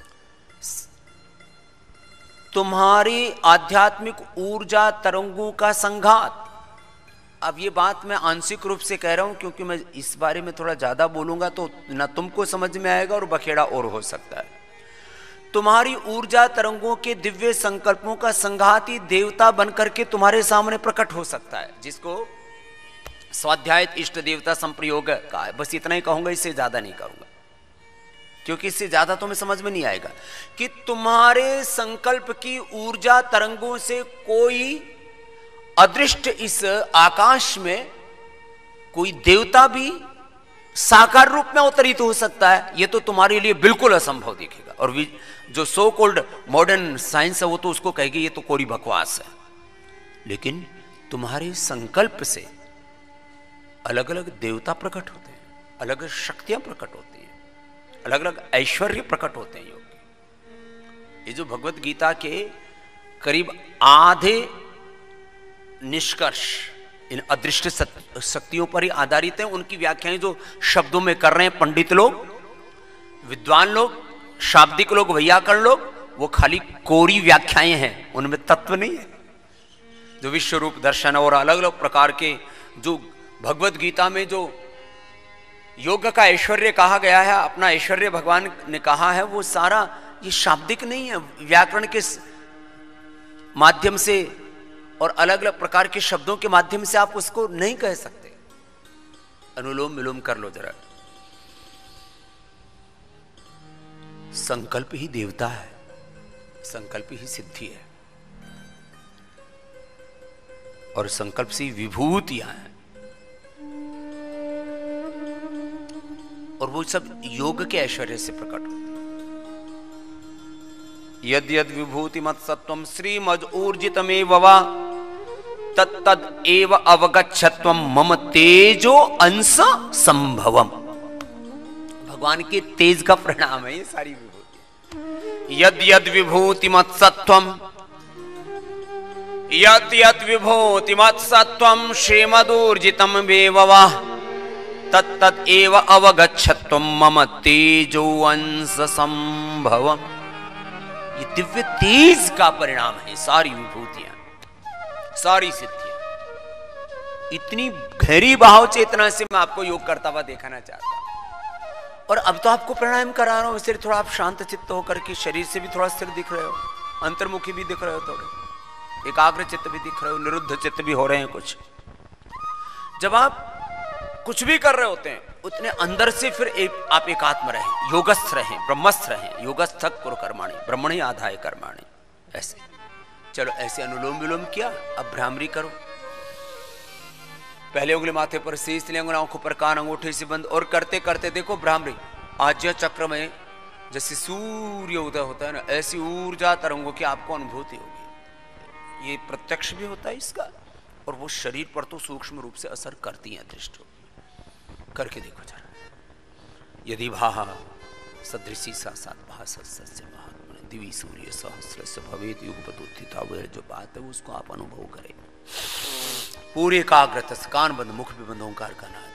तुम्हारी आध्यात्मिक ऊर्जा तरंगों का संघात। अब ये बात मैं आंशिक रूप से कह रहा हूं, क्योंकि मैं इस बारे में थोड़ा ज्यादा बोलूंगा तो ना तुमको समझ में आएगा और बखेड़ा और हो सकता है। तुम्हारी ऊर्जा तरंगों के दिव्य संकल्पों का संघाती देवता बनकर के तुम्हारे सामने प्रकट हो सकता है, जिसको स्वाध्याय इष्ट देवता संप्रयोग का है। बस इतना ही कहूंगा, इससे ज्यादा नहीं करूंगा, क्योंकि इससे ज्यादा तुम्हें समझ में नहीं आएगा कि तुम्हारे संकल्प की ऊर्जा तरंगों से कोई अदृष्ट इस आकाश में कोई देवता भी साकार रूप में अवतरित हो सकता है। यह तो तुम्हारे लिए बिल्कुल असंभव दिखेगा, और जो सो कॉल्ड मॉडर्न साइंस है वो तो उसको कहेगी ये तो कोरी बकवास है। लेकिन तुम्हारे संकल्प से अलग अलग देवता प्रकट होते हैं, अलग अलग शक्तियां प्रकट होती हैं, अलग अलग ऐश्वर्य प्रकट होते हैं योग के। ये जो भगवत गीता के करीब आधे निष्कर्ष इन अदृष्ट शक्तियों पर ही आधारित हैं। उनकी व्याख्याएं जो शब्दों में कर रहे हैं पंडित लोग, विद्वान लोग, शाब्दिक लोग, वैयाकरण लोग, वो खाली कोरी व्याख्याएं हैं, उनमें तत्व नहीं है। जो विश्व रूप दर्शन और अलग अलग प्रकार के जो भगवत गीता में जो योग का ऐश्वर्य कहा गया है, अपना ऐश्वर्य भगवान ने कहा है, वो सारा ये शाब्दिक नहीं है, व्याकरण के माध्यम से और अलग अलग प्रकार के शब्दों के माध्यम से आप उसको नहीं कह सकते। अनुलोम विलोम कर लो जरा। संकल्प ही देवता है, संकल्प ही सिद्धि है, और संकल्प से विभूतियां हैं, और वो सब योग के ऐश्वर्य से प्रकट होती है। यद यद विभूति मत सत्वम श्रीमद ऊर्जितमेव वा तत्तद एव अवगच्छत्वम मम तेजो अंश संभवम। भगवान के तेज का परिणाम है ये सारी विभूति। यद यद विभूति मत सत्वम, यद यद विभूति मत सत्वम श्रीमद ऊर्जितमेव वा तत्तद एव अवगच्छत्वम मम तेजो अंश संभवम। ये दिव्य तेज का परिणाम है सारी विभूतियां, सारी सिद्धियां। इतनी गहरी भाव चेतना से मैं आपको योग करता हुआ दिखाना चाहता हूं। और अब तो आपको प्राणायाम करा रहा हूं, इसलिए थोड़ा आप शांत चित्त होकर के शरीर से भी थोड़ा स्थिर दिख रहे हो, अंतर्मुखी भी दिख रहे हो, थोड़े एकाग्र चित्त भी दिख रहे हो, निरुद्ध चित्त भी हो रहे हैं कुछ। जब आप कुछ भी कर रहे होते हैं उतने अंदर से फिर आप एकात्म रहें, योगस्थ रहें, ब्रह्मस्थ रहें। योगस्थ कुरु कर्माणि ब्रह्मणि आधाय कर्माणि। ऐसे चलो, ऐसे अनुलोम विलोम किया, अब भ्रामरी करो। पहले उंगली माथे पर, शीश ले अंगुली आंखों पर, कान अंगूठे से बंद, और करते करते देखो भ्रामरी। आज्य चक्र में जैसे सूर्य उदय होता है ना, ऐसी ऊर्जा तरंगों की आपको अनुभूति होगी। ये प्रत्यक्ष भी होता है इसका, और वो शरीर पर तो सूक्ष्म रूप से असर करती है, दृष्ट करके देखो जरा। यदि भाहा सदृशी सा सात भाषस्य महात्मा दिवी सूर्य सहस्र भवेत युगपदुत्थिता, वह जो बात है उसको आप अनुभव करें पूरे एकाग्रता से। कान बंद, मुख भी बंद, ओंकार का नाद।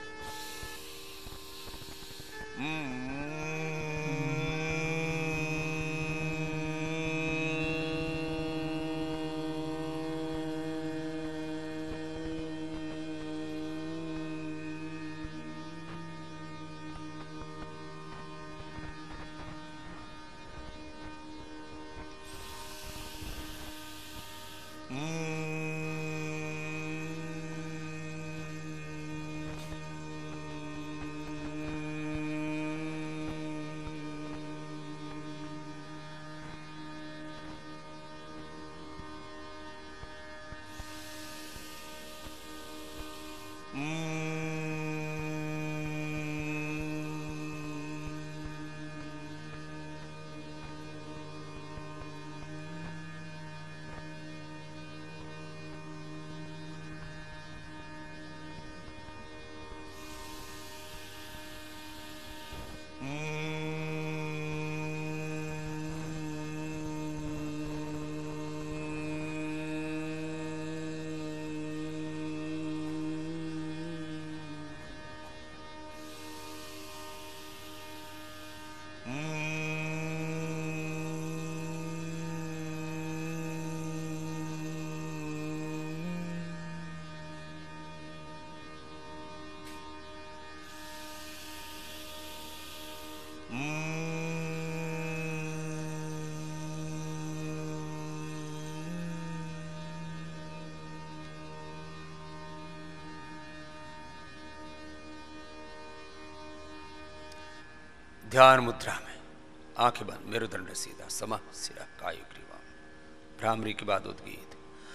ध्यान मुद्रा में आंखें बंद, मेरुदंड सीधा, समः सिरा कायग्रीवा। भ्रामरी के बाद उद्गीत,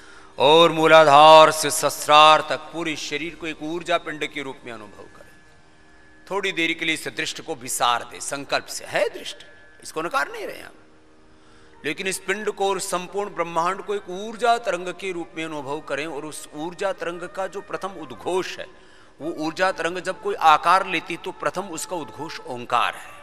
और मूलाधार से सहस्रार तक पूरे शरीर को एक ऊर्जा पिंड के रूप में अनुभव करें। थोड़ी देर के लिए इस दृष्टि को विसार दे, संकल्प से है दृष्टि, इसको नकार नहीं रहे हम, लेकिन इस पिंड को और संपूर्ण ब्रह्मांड को एक ऊर्जा तरंग के रूप में अनुभव करें। और उस ऊर्जा तरंग का जो प्रथम उद्घोष है, वो ऊर्जा तरंग जब कोई आकार लेती तो प्रथम उसका उद्घोष ओंकार है।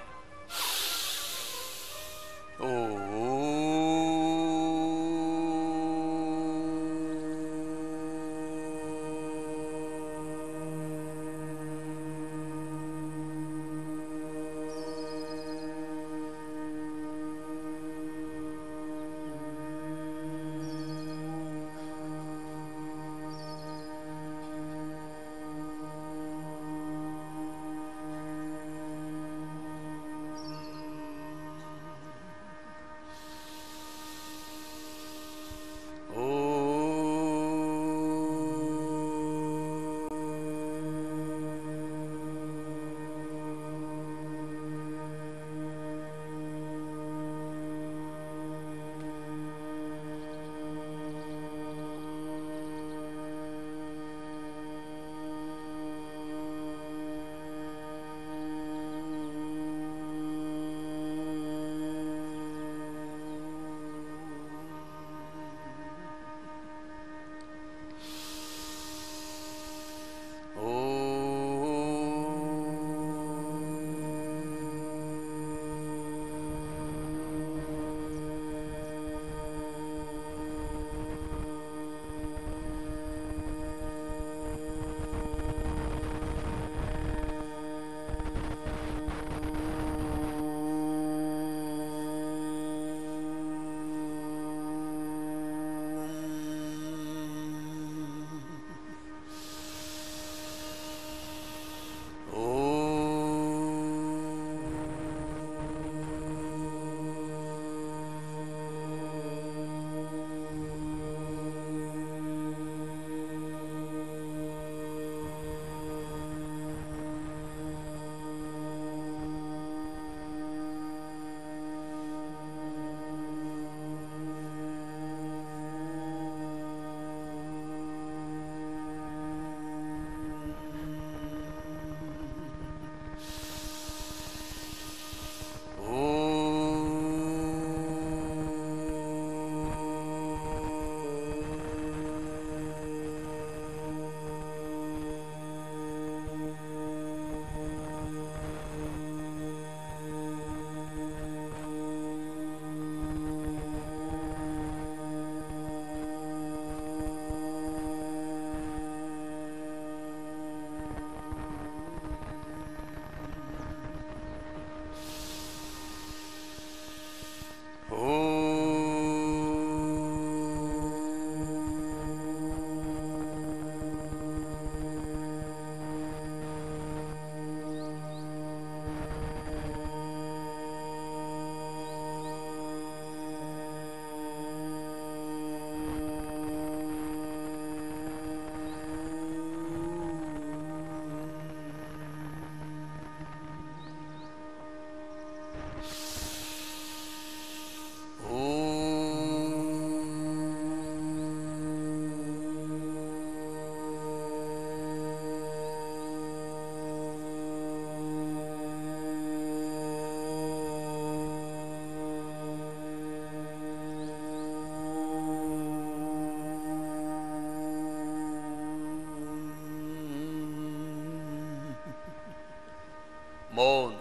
मौन,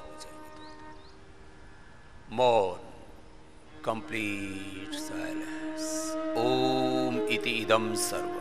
मौन, कंप्लीट साइलेंस। ओम इति इदम सर्वम।